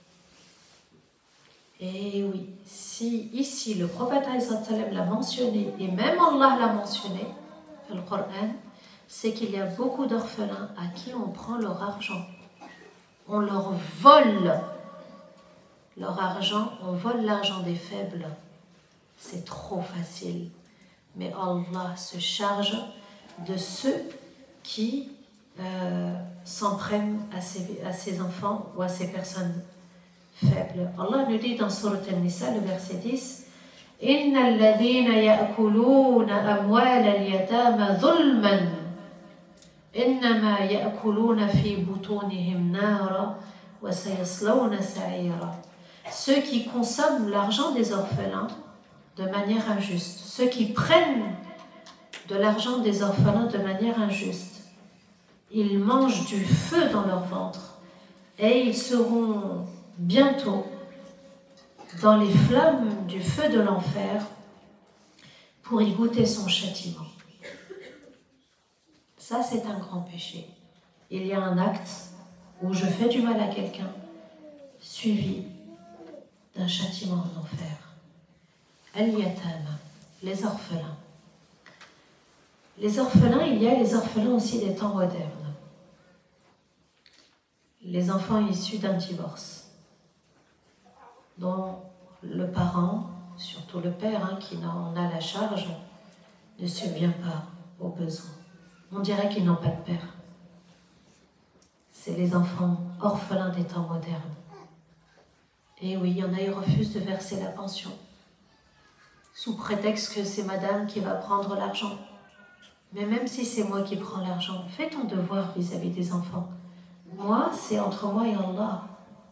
Et oui, si ici le prophète l'a mentionné, et même Allah l'a mentionné dans le Coran, c'est qu'il y a beaucoup d'orphelins à qui on prend leur argent. On leur vole leur argent, on vole l'argent des faibles. C'est trop facile. Mais Allah se charge de ceux qui euh, s'en prennent à ses, à ses enfants ou à ces personnes faibles. Allah nous dit dans Surat An-Nisa, le verset dix, « Inna alladhina ya'kuluna amwal al-yatama dhulman, innama ya'kuluna fi butunihim nara, wa sayaslawna sa'ira. » Ceux qui consomment l'argent des orphelins de manière injuste, ceux qui prennent de l'argent des orphelins de manière injuste, ils mangent du feu dans leur ventre et ils seront bientôt dans les flammes du feu de l'enfer pour y goûter son châtiment. Ça, c'est un grand péché. Il y a un acte où je fais du mal à quelqu'un, suivi d'un châtiment en enfer. Al-Yatama, les orphelins. Les orphelins, il y a les orphelins aussi des temps modernes. Les enfants issus d'un divorce, dont le parent, surtout le père hein, qui en a la charge, ne subvient pas aux besoins. On dirait qu'ils n'ont pas de père. C'est les enfants orphelins des temps modernes. Et oui, il y en a, ils refusent de verser la pension, sous prétexte que c'est madame qui va prendre l'argent. Mais même si c'est moi qui prends l'argent, fais ton devoir vis-à-vis des enfants. Moi, c'est entre moi et Allah.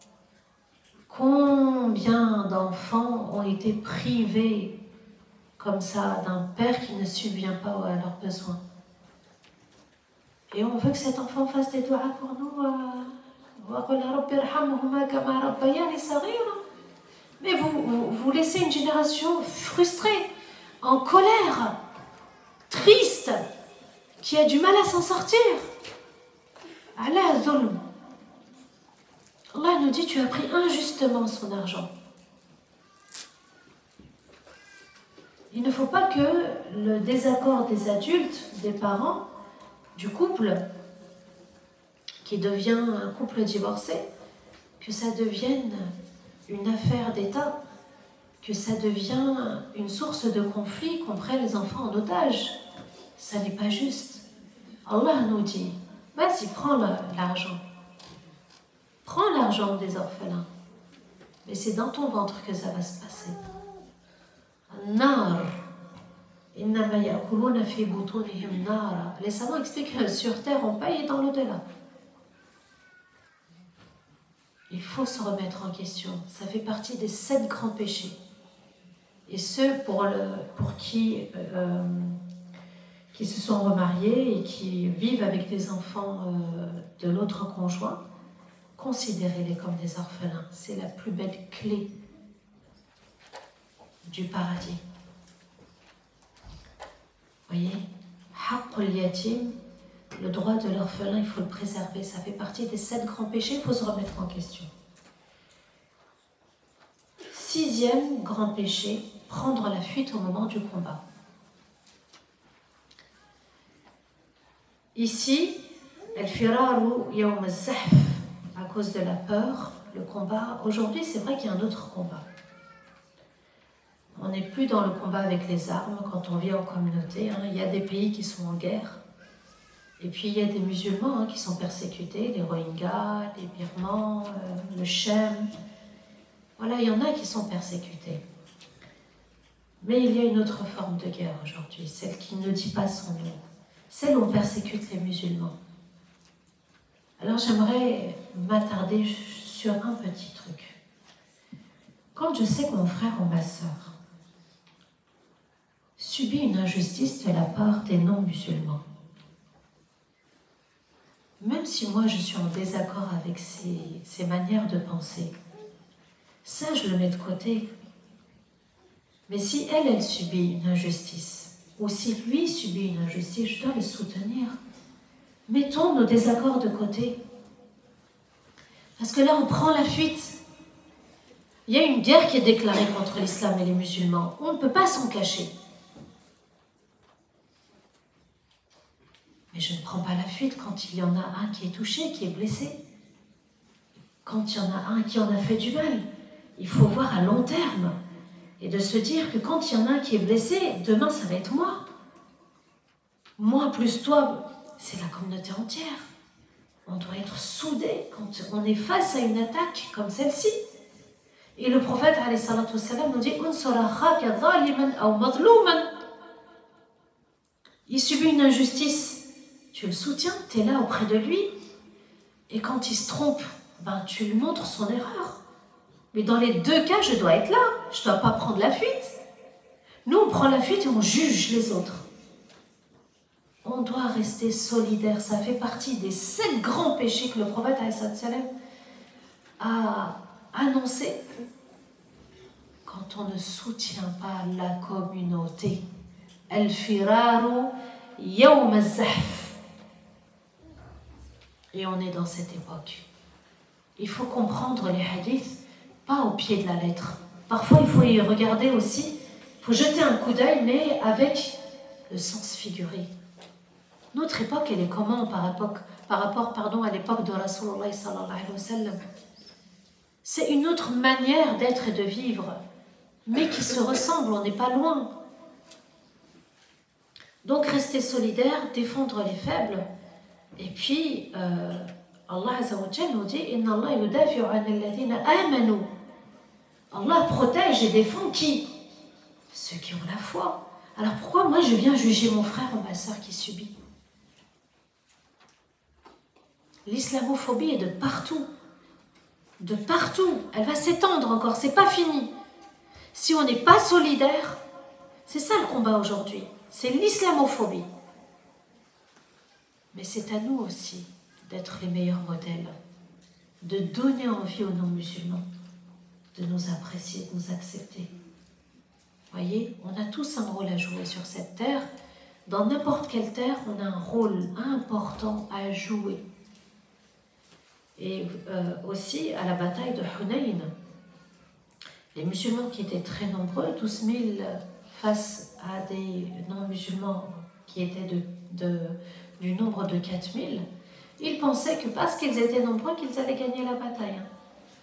Combien d'enfants ont été privés comme ça d'un père qui ne subvient pas à leurs besoins? Et on veut que cet enfant fasse des doigts pour nous. Mais vous, vous, vous laissez une génération frustrée, en colère, triste, qui a du mal à s'en sortir. Allah zulm. Allah nous dit, tu as pris injustement son argent. Il ne faut pas que le désaccord des adultes, des parents, du couple, qui devient un couple divorcé, que ça devienne une affaire d'État, que ça devient une source de conflit, qu'on prenne les enfants en otage. Ça n'est pas juste. Allah nous dit, vas-y, prends l'argent. Prends l'argent des orphelins. Mais c'est dans ton ventre que ça va se passer. Nar. Les savants expliquent que sur terre on paye et dans l'au-delà. Il faut se remettre en question. Ça fait partie des sept grands péchés. Et ceux pour, le, pour qui, euh, qui se sont remariés et qui vivent avec des enfants euh, de l'autre conjoint, considérez-les comme des orphelins. C'est la plus belle clé du paradis. Voyez, haqqul yatim, le droit de l'orphelin, il faut le préserver. Ça fait partie des sept grands péchés, il faut se remettre en question. Sixième grand péché, prendre la fuite au moment du combat. Ici, al-firaru yawm az-zahf, à cause de la peur, le combat. Aujourd'hui, c'est vrai qu'il y a un autre combat. On n'est plus dans le combat avec les armes quand on vit en communauté. Hein. Il y a des pays qui sont en guerre. Et puis il y a des musulmans hein, qui sont persécutés, les Rohingyas, les Birmans, euh, le Shem. Voilà, il y en a qui sont persécutés. Mais il y a une autre forme de guerre aujourd'hui, celle qui ne dit pas son nom. Celle où on persécute les musulmans. Alors j'aimerais m'attarder sur un petit truc. Quand je sais que mon frère ou ma sœur subit une injustice de la part des non-musulmans, même si moi je suis en désaccord avec ses, ses manières de penser, ça je le mets de côté. Mais si elle, elle subit une injustice, ou si lui subit une injustice, je dois le soutenir. Mettons nos désaccords de côté. Parce que là, on prend la fuite. Il y a une guerre qui est déclarée contre l'islam et les musulmans. On ne peut pas s'en cacher. Mais je ne prends pas la fuite quand il y en a un qui est touché, qui est blessé. Quand il y en a un qui en a fait du mal. Il faut voir à long terme. Et de se dire que quand il y en a un qui est blessé, demain ça va être moi. Moi plus toi, c'est la communauté entière. On doit être soudés quand on est face à une attaque comme celle-ci. Et le prophète alayhi salatu wassalam nous dit il subit une injustice, tu le soutiens, tu es là auprès de lui. Et quand il se trompe, ben, tu lui montres son erreur. Mais dans les deux cas, je dois être là. Je ne dois pas prendre la fuite. Nous, on prend la fuite et on juge les autres. On doit rester solidaire. Ça fait partie des sept grands péchés que le prophète a annoncé. Quand on ne soutient pas la communauté. Al-firaru yawm az-zahf. Et on est dans cette époque. Il faut comprendre les hadiths pas au pied de la lettre. Parfois, il faut y regarder aussi, il faut jeter un coup d'œil, mais avec le sens figuré. Notre époque, elle est comment par, époque, par rapport pardon, à l'époque de Rasulullah sallallahu alayhi wa sallam? C'est une autre manière d'être et de vivre, mais qui se ressemble, on n'est pas loin. Donc, rester solidaire, défendre les faibles, et puis, euh, Allah Azza wa Jalla nous dit « Inna Allah yudafi'u 'anil ladhina amanu » Allah protège et défend qui? Ceux qui ont la foi. Alors pourquoi moi je viens juger mon frère ou ma soeur qui subit? L'islamophobie est de partout. De partout. Elle va s'étendre encore, c'est pas fini. Si on n'est pas solidaire, c'est ça le combat aujourd'hui. C'est l'islamophobie. Mais c'est à nous aussi d'être les meilleurs modèles, de donner envie aux non-musulmans de nous apprécier, de nous accepter. Voyez, on a tous un rôle à jouer sur cette terre. Dans n'importe quelle terre, on a un rôle important à jouer. Et euh, aussi, à la bataille de Hunayn, les musulmans qui étaient très nombreux, douze mille face à des non-musulmans qui étaient de, de, du nombre de quatre mille, ils pensaient que parce qu'ils étaient nombreux, qu'ils allaient gagner la bataille.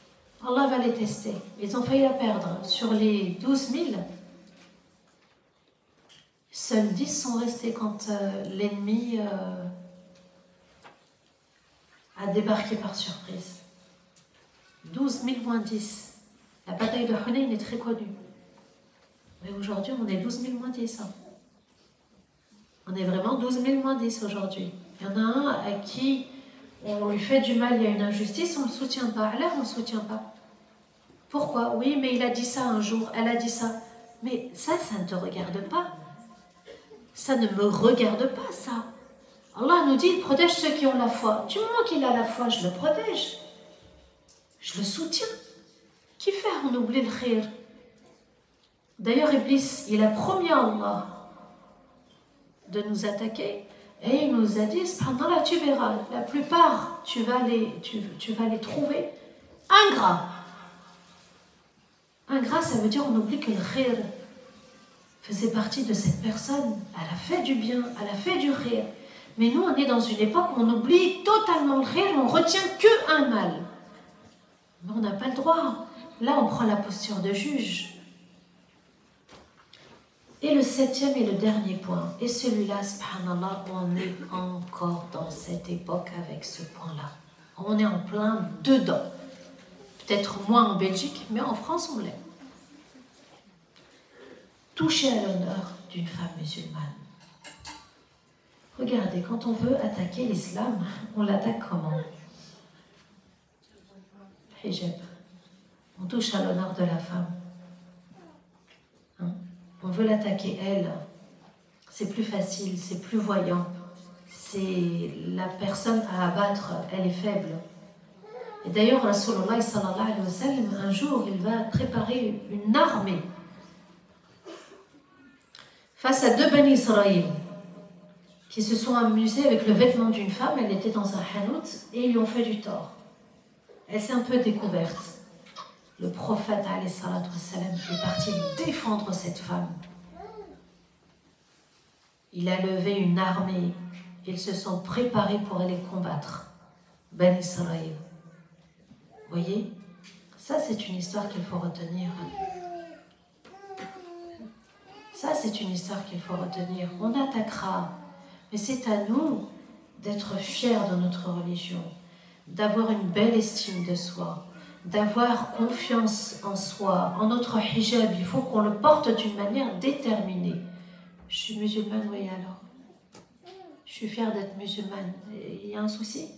Allah va les tester. Ils ont failli la perdre. Sur les douze mille, seuls dix sont restés quand euh, l'ennemi euh, a débarqué par surprise. douze mille moins dix. La bataille de Hunayn est très connue. Mais aujourd'hui, on est douze mille moins dix. Hein. On est vraiment douze mille moins dix aujourd'hui. Il y en a un à qui on lui fait du mal, il y a une injustice, on ne le soutient pas. Alors, on ne le soutient pas. Pourquoi? Oui, mais il a dit ça un jour, elle a dit ça. Mais ça, ça ne te regarde pas. Ça ne me regarde pas, ça. Allah nous dit, il protège ceux qui ont la foi. Du moment qu'il a la foi, je le protège. Je le soutiens. Qui fait on oublie le khir? D'ailleurs, Iblis, il a promis à Allah de nous attaquer. Et il nous a dit, subhanallah, tu verras, la plupart, tu vas les, tu, tu vas les trouver ingrats. Ingrat, ça veut dire on oublie que le khir faisait partie de cette personne. Elle a fait du bien, elle a fait du khir. Mais nous, on est dans une époque où on oublie totalement le khir, on retient que un mal. Mais on n'a pas le droit. Là, on prend la posture de juge. Et le septième et le dernier point, et celui-là, subhanallah, on est encore dans cette époque avec ce point-là. On est en plein dedans. Peut-être moins en Belgique, mais en France, on l'est. Toucher à l'honneur d'une femme musulmane. Regardez, quand on veut attaquer l'islam, on l'attaque comment? Hijab. On touche à l'honneur de la femme. Hein? On veut l'attaquer, elle. C'est plus facile, c'est plus voyant. C'est la personne à abattre, elle est faible. Et d'ailleurs, Rasulullah sallallahu alayhi wa sallam, un jour, il va préparer une armée face à deux Bani Israël qui se sont amusés avec le vêtement d'une femme. Elle était dans un hanout et ils lui ont fait du tort. Elle s'est un peu découverte. Le prophète alayhi salatu wa sallam est parti défendre cette femme. Il a levé une armée. Ils se sont préparés pour aller combattre Bani Israël. Vous voyez, ça c'est une histoire qu'il faut retenir. Ça c'est une histoire qu'il faut retenir. On attaquera, mais c'est à nous d'être fiers de notre religion, d'avoir une belle estime de soi, d'avoir confiance en soi, en notre hijab. Il faut qu'on le porte d'une manière déterminée. Je suis musulmane, oui alors. Je suis fière d'être musulmane. Il y a un souci?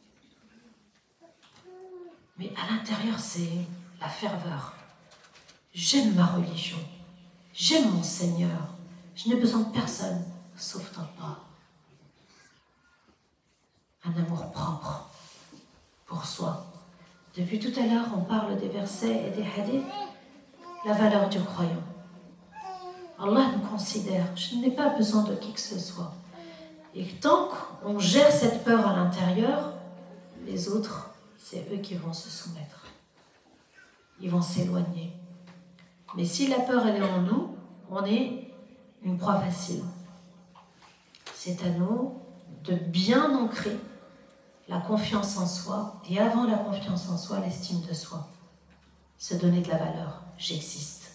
Mais à l'intérieur, c'est la ferveur. J'aime ma religion. J'aime mon Seigneur. Je n'ai besoin de personne, sauf d'Allah. Un amour propre pour soi. Depuis tout à l'heure, on parle des versets et des hadiths. La valeur du croyant. Allah nous considère. Je n'ai pas besoin de qui que ce soit. Et tant qu'on gère cette peur à l'intérieur, les autres, c'est eux qui vont se soumettre. Ils vont s'éloigner. Mais si la peur, elle est en nous, on est une proie facile. C'est à nous de bien ancrer la confiance en soi, et avant la confiance en soi, l'estime de soi. Se donner de la valeur. J'existe.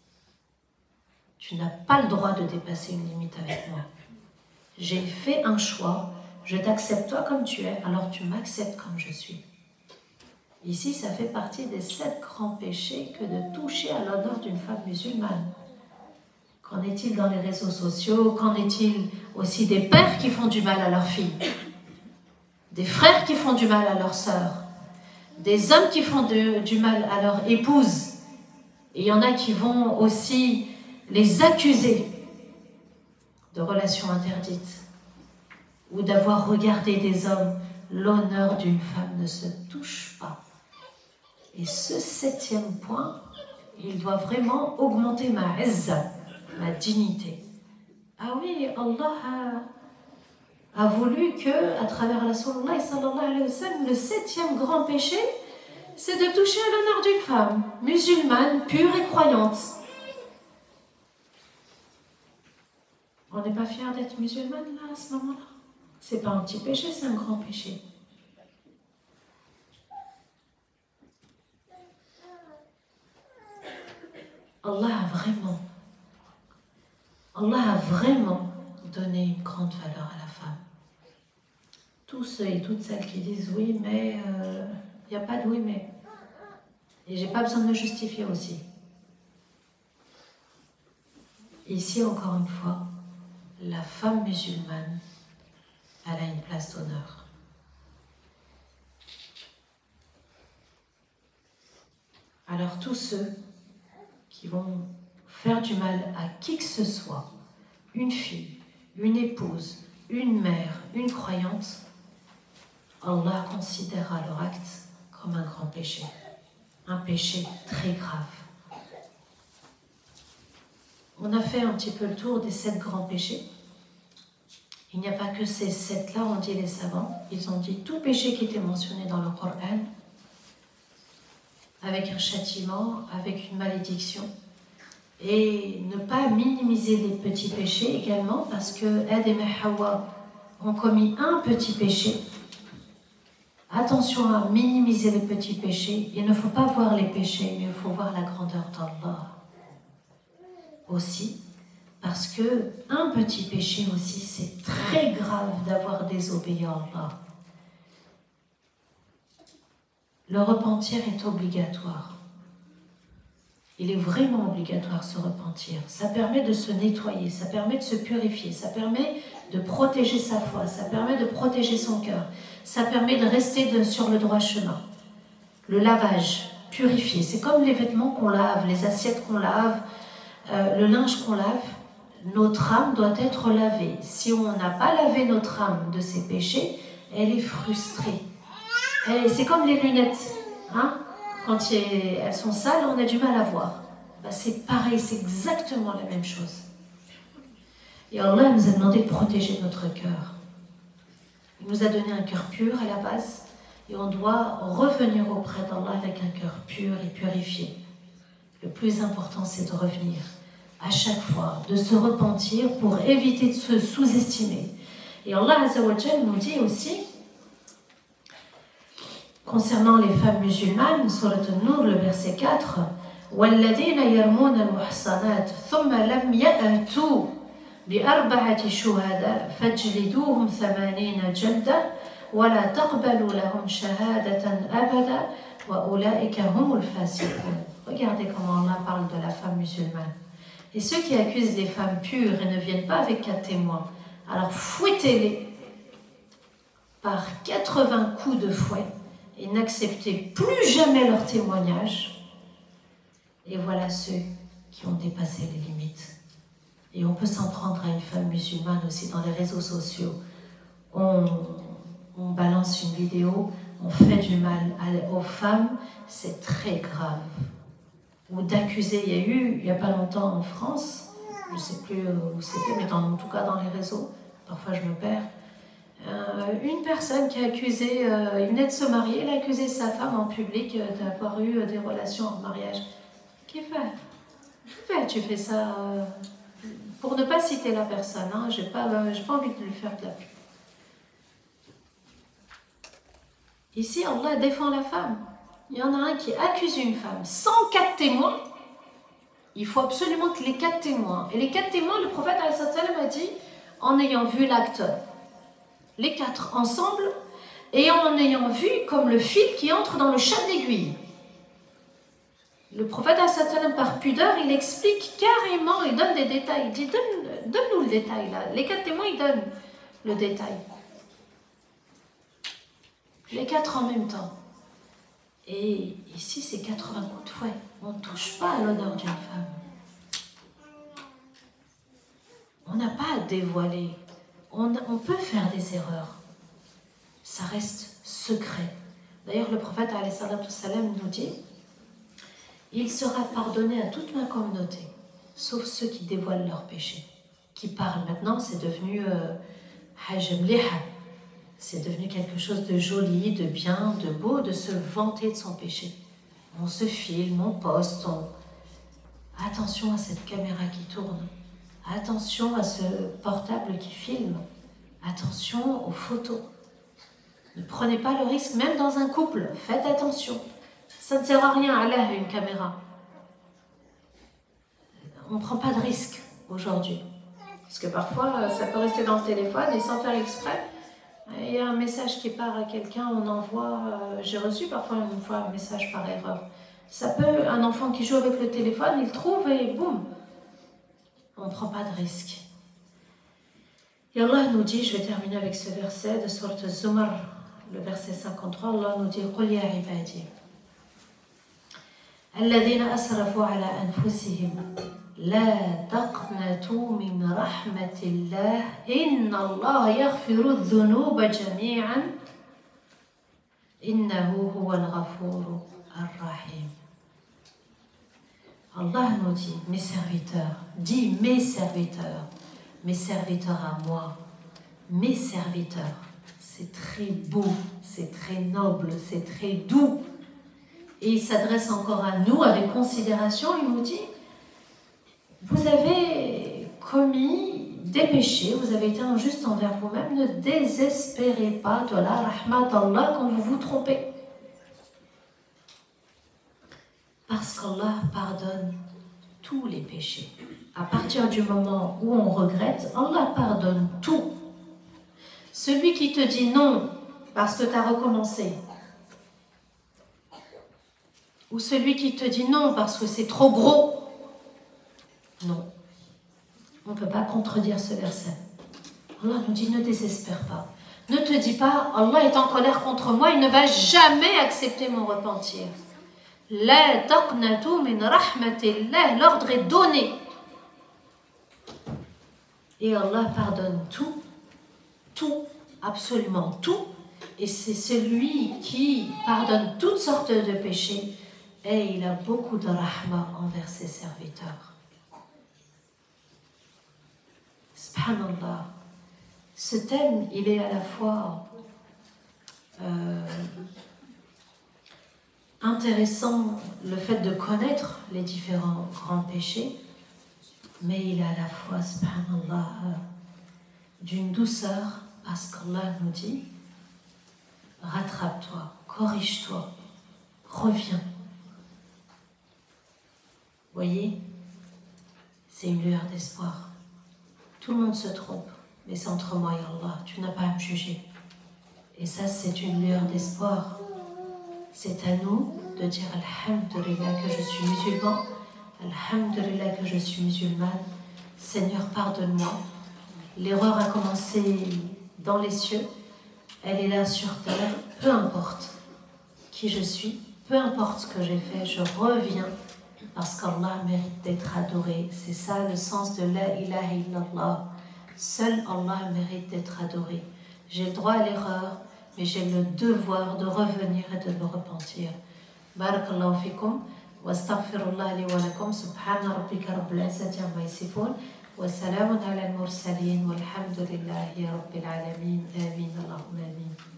Tu n'as pas le droit de dépasser une limite avec moi. J'ai fait un choix, je t'accepte toi comme tu es, alors tu m'acceptes comme je suis. Ici, ça fait partie des sept grands péchés que de toucher à l'honneur d'une femme musulmane. Qu'en est-il dans les réseaux sociaux? Qu'en est-il aussi des pères qui font du mal à leurs filles? Des frères qui font du mal à leurs sœurs? Des hommes qui font de, du mal à leur épouse? Et il y en a qui vont aussi les accuser de relations interdites ou d'avoir regardé des hommes. L'honneur d'une femme ne se touche pas. Et ce septième point, il doit vraiment augmenter ma izza, ma dignité. Ah oui, Allah a, a voulu que, à travers la Rasulullah sallallahu alayhi wa sallam, le septième grand péché, c'est de toucher à l'honneur d'une femme musulmane, pure et croyante. On n'est pas fiers d'être musulmane là, à ce moment-là? C'est pas un petit péché, c'est un grand péché. Allah a vraiment, Allah a vraiment donné une grande valeur à la femme. Tous ceux et toutes celles qui disent oui, mais il euh, n'y a pas de oui, mais. Et j'ai pas besoin de me justifier aussi. Ici, encore une fois, la femme musulmane, elle a une place d'honneur. Alors tous ceux qui vont faire du mal à qui que ce soit, une fille, une épouse, une mère, une croyante, Allah considérera leur acte comme un grand péché, un péché très grave. On a fait un petit peu le tour des sept grands péchés. Il n'y a pas que ces sept-là, ont dit les savants. Ils ont dit tout péché qui était mentionné dans le Coran, avec un châtiment, avec une malédiction. Et ne pas minimiser les petits péchés également, parce que Adam et Hawa ont commis un petit péché. Attention à minimiser les petits péchés. Il ne faut pas voir les péchés, mais il faut voir la grandeur d'Allah. Aussi, parce que un petit péché aussi, c'est très grave d'avoir désobéi à Allah. Le repentir est obligatoire. Il est vraiment obligatoire de se repentir. Ça permet de se nettoyer, ça permet de se purifier, ça permet de protéger sa foi, ça permet de protéger son cœur, ça permet de rester de, sur le droit chemin. Le lavage, purifier, c'est comme les vêtements qu'on lave, les assiettes qu'on lave, euh, le linge qu'on lave. Notre âme doit être lavée. Si on n'a pas lavé notre âme de ses péchés, elle est frustrée. C'est comme les lunettes, hein? Quand elles sont sales, on a du mal à voir. Ben, c'est pareil, c'est exactement la même chose. Et Allah nous a demandé de protéger notre cœur. Il nous a donné un cœur pur à la base, et on doit revenir auprès d'Allah avec un cœur pur et purifié. Le plus important, c'est de revenir à chaque fois, de se repentir pour éviter de se sous-estimer. Et Allah Azza wa Jal nous dit aussi, concernant les femmes musulmanes, Surat An-Nur, le verset quatre, وَالَّذِينَ يَرْمُونَ الْمُحْصَنَاتِ ثُمَّ لَمْ يَأْتُوا بِأَرْبَعَةِ شُهَدَاءَ فَاجْلِدُوهُمْ ثَمَانِينَ جَلْدَةً وَلَا تَقْبَلُوا لَهُمْ شَهَادَةً أَبَدًا وَأُولَٰئِكَ هُمُ الْفَاسِقُونَ. Regardez comment Allah parle de la femme musulmane. Et ceux qui accusent les femmes pures et ne viennent pas avec quatre témoins, alors fouettez-les par quatre-vingts coups de fouet et n'acceptez plus jamais leur témoignage. Et voilà ceux qui ont dépassé les limites. Et on peut s'en prendre à une femme musulmane aussi dans les réseaux sociaux. On, on balance une vidéo, on fait du mal aux femmes, c'est très grave. Ou d'accuser, il y a eu, il n'y a pas longtemps en France, je ne sais plus où c'était, mais dans, en tout cas dans les réseaux, parfois je me perds, euh, une personne qui a accusé, euh, il venait de se marier, elle a accusé sa femme en public euh, d'avoir eu euh, des relations en mariage. Qu'est-ce que fait, fait Tu fais ça euh, pour ne pas citer la personne, hein, je n'ai pas, euh, j'ai pas envie de lui faire de la pub. Ici, Allah défend la femme. Il y en a un qui accuse une femme sans quatre témoins. Il faut absolument que les quatre témoins. Et les quatre témoins, le prophète a dit, en ayant vu l'acte, les quatre ensemble, et en ayant vu comme le fil qui entre dans le chat d'aiguille. Le prophète, par pudeur, il explique carrément, il donne des détails. Il dit, donne, donne-nous le détail là. Les quatre témoins, ils donnent le détail. Les quatre en même temps. Et ici, c'est quatre-vingts coups de fouet. On ne touche pas à l'honneur d'une femme. On n'a pas à dévoiler. On, on peut faire des erreurs. Ça reste secret. D'ailleurs, le prophète alayhi salatu wassalam nous dit, il sera pardonné à toute ma communauté, sauf ceux qui dévoilent leurs péchés, qui parlent. Maintenant, c'est devenu euh, hajj mliha. C'est devenu quelque chose de joli, de bien, de beau, de se vanter de son péché. On se filme, on poste, on... Attention à cette caméra qui tourne. Attention à ce portable qui filme. Attention aux photos. Ne prenez pas le risque, même dans un couple. Faites attention. Ça ne sert à rien, Allah, une caméra. on ne prend pas de risque aujourd'hui. Parce que parfois, ça peut rester dans le téléphone et sans faire exprès. Il y a un message qui part à quelqu'un, on envoie, euh, j'ai reçu parfois une fois un message par erreur. Ça peut, un enfant qui joue avec le téléphone, il trouve et boum, on ne prend pas de risque. Et Allah nous dit, je vais terminer avec ce verset de Sourate Az-Zumar, le verset cinquante-trois, Allah nous dit « Qul ya ibadi, alladhina asrafu ala anfusihim, la taqnatu min rahmatillah, inna Allah yaghfiru dhunuba jami'an, innahu huwa al-ghafuru ar-rahim » Allah nous dit, mes serviteurs, dit mes serviteurs, mes serviteurs à moi, mes serviteurs, c'est très beau, c'est très noble, c'est très doux. Et il s'adresse encore à nous avec considération, il nous dit, vous avez commis des péchés, vous avez été injuste envers vous-même, ne désespérez pas de la rahmat d'Allah quand vous vous trompez. Parce qu'Allah pardonne tous les péchés. À partir du moment où on regrette, Allah pardonne tout. Celui qui te dit non parce que tu as recommencé, ou celui qui te dit non parce que c'est trop gros, non. On ne peut pas contredire ce verset. Allah nous dit, ne désespère pas. Ne te dis pas, Allah est en colère contre moi, il ne va jamais accepter mon repentir. La taqnatu min rahmatillah, l'ordre est donné. Et Allah pardonne tout, tout, absolument tout. Et c'est celui qui pardonne toutes sortes de péchés. Et il a beaucoup de rahma envers ses serviteurs. Subhanallah. Ce thème, il est à la fois euh, intéressant, le fait de connaître les différents grands péchés, mais il est à la fois, subhanallah, euh, d'une douceur, parce qu'Allah nous dit, rattrape-toi, corrige-toi, reviens. Vous voyez, c'est une lueur d'espoir. Tout le monde se trompe, mais c'est entre moi et Allah, tu n'as pas à me juger. Et ça, c'est une lueur d'espoir. C'est à nous de dire Alhamdulillah que je suis musulman, Alhamdulillah que je suis musulmane. Seigneur, pardonne-moi. L'erreur a commencé dans les cieux, elle est là sur terre. Peu importe qui je suis, peu importe ce que j'ai fait, je reviens parce qu'Allah mérite d'être adoré. C'est ça le sens de la ilaha illallah. Seul Allah mérite d'être adoré. J'ai le droit à l'erreur, mais j'ai le devoir de revenir et de me repentir. Barakallahu fikum. واستغفر الله لي ولكم سبحان ربك رب العزة عما يصفون وسلام على المرسلين والحمد لله رب العالمين آمين اللهم آمين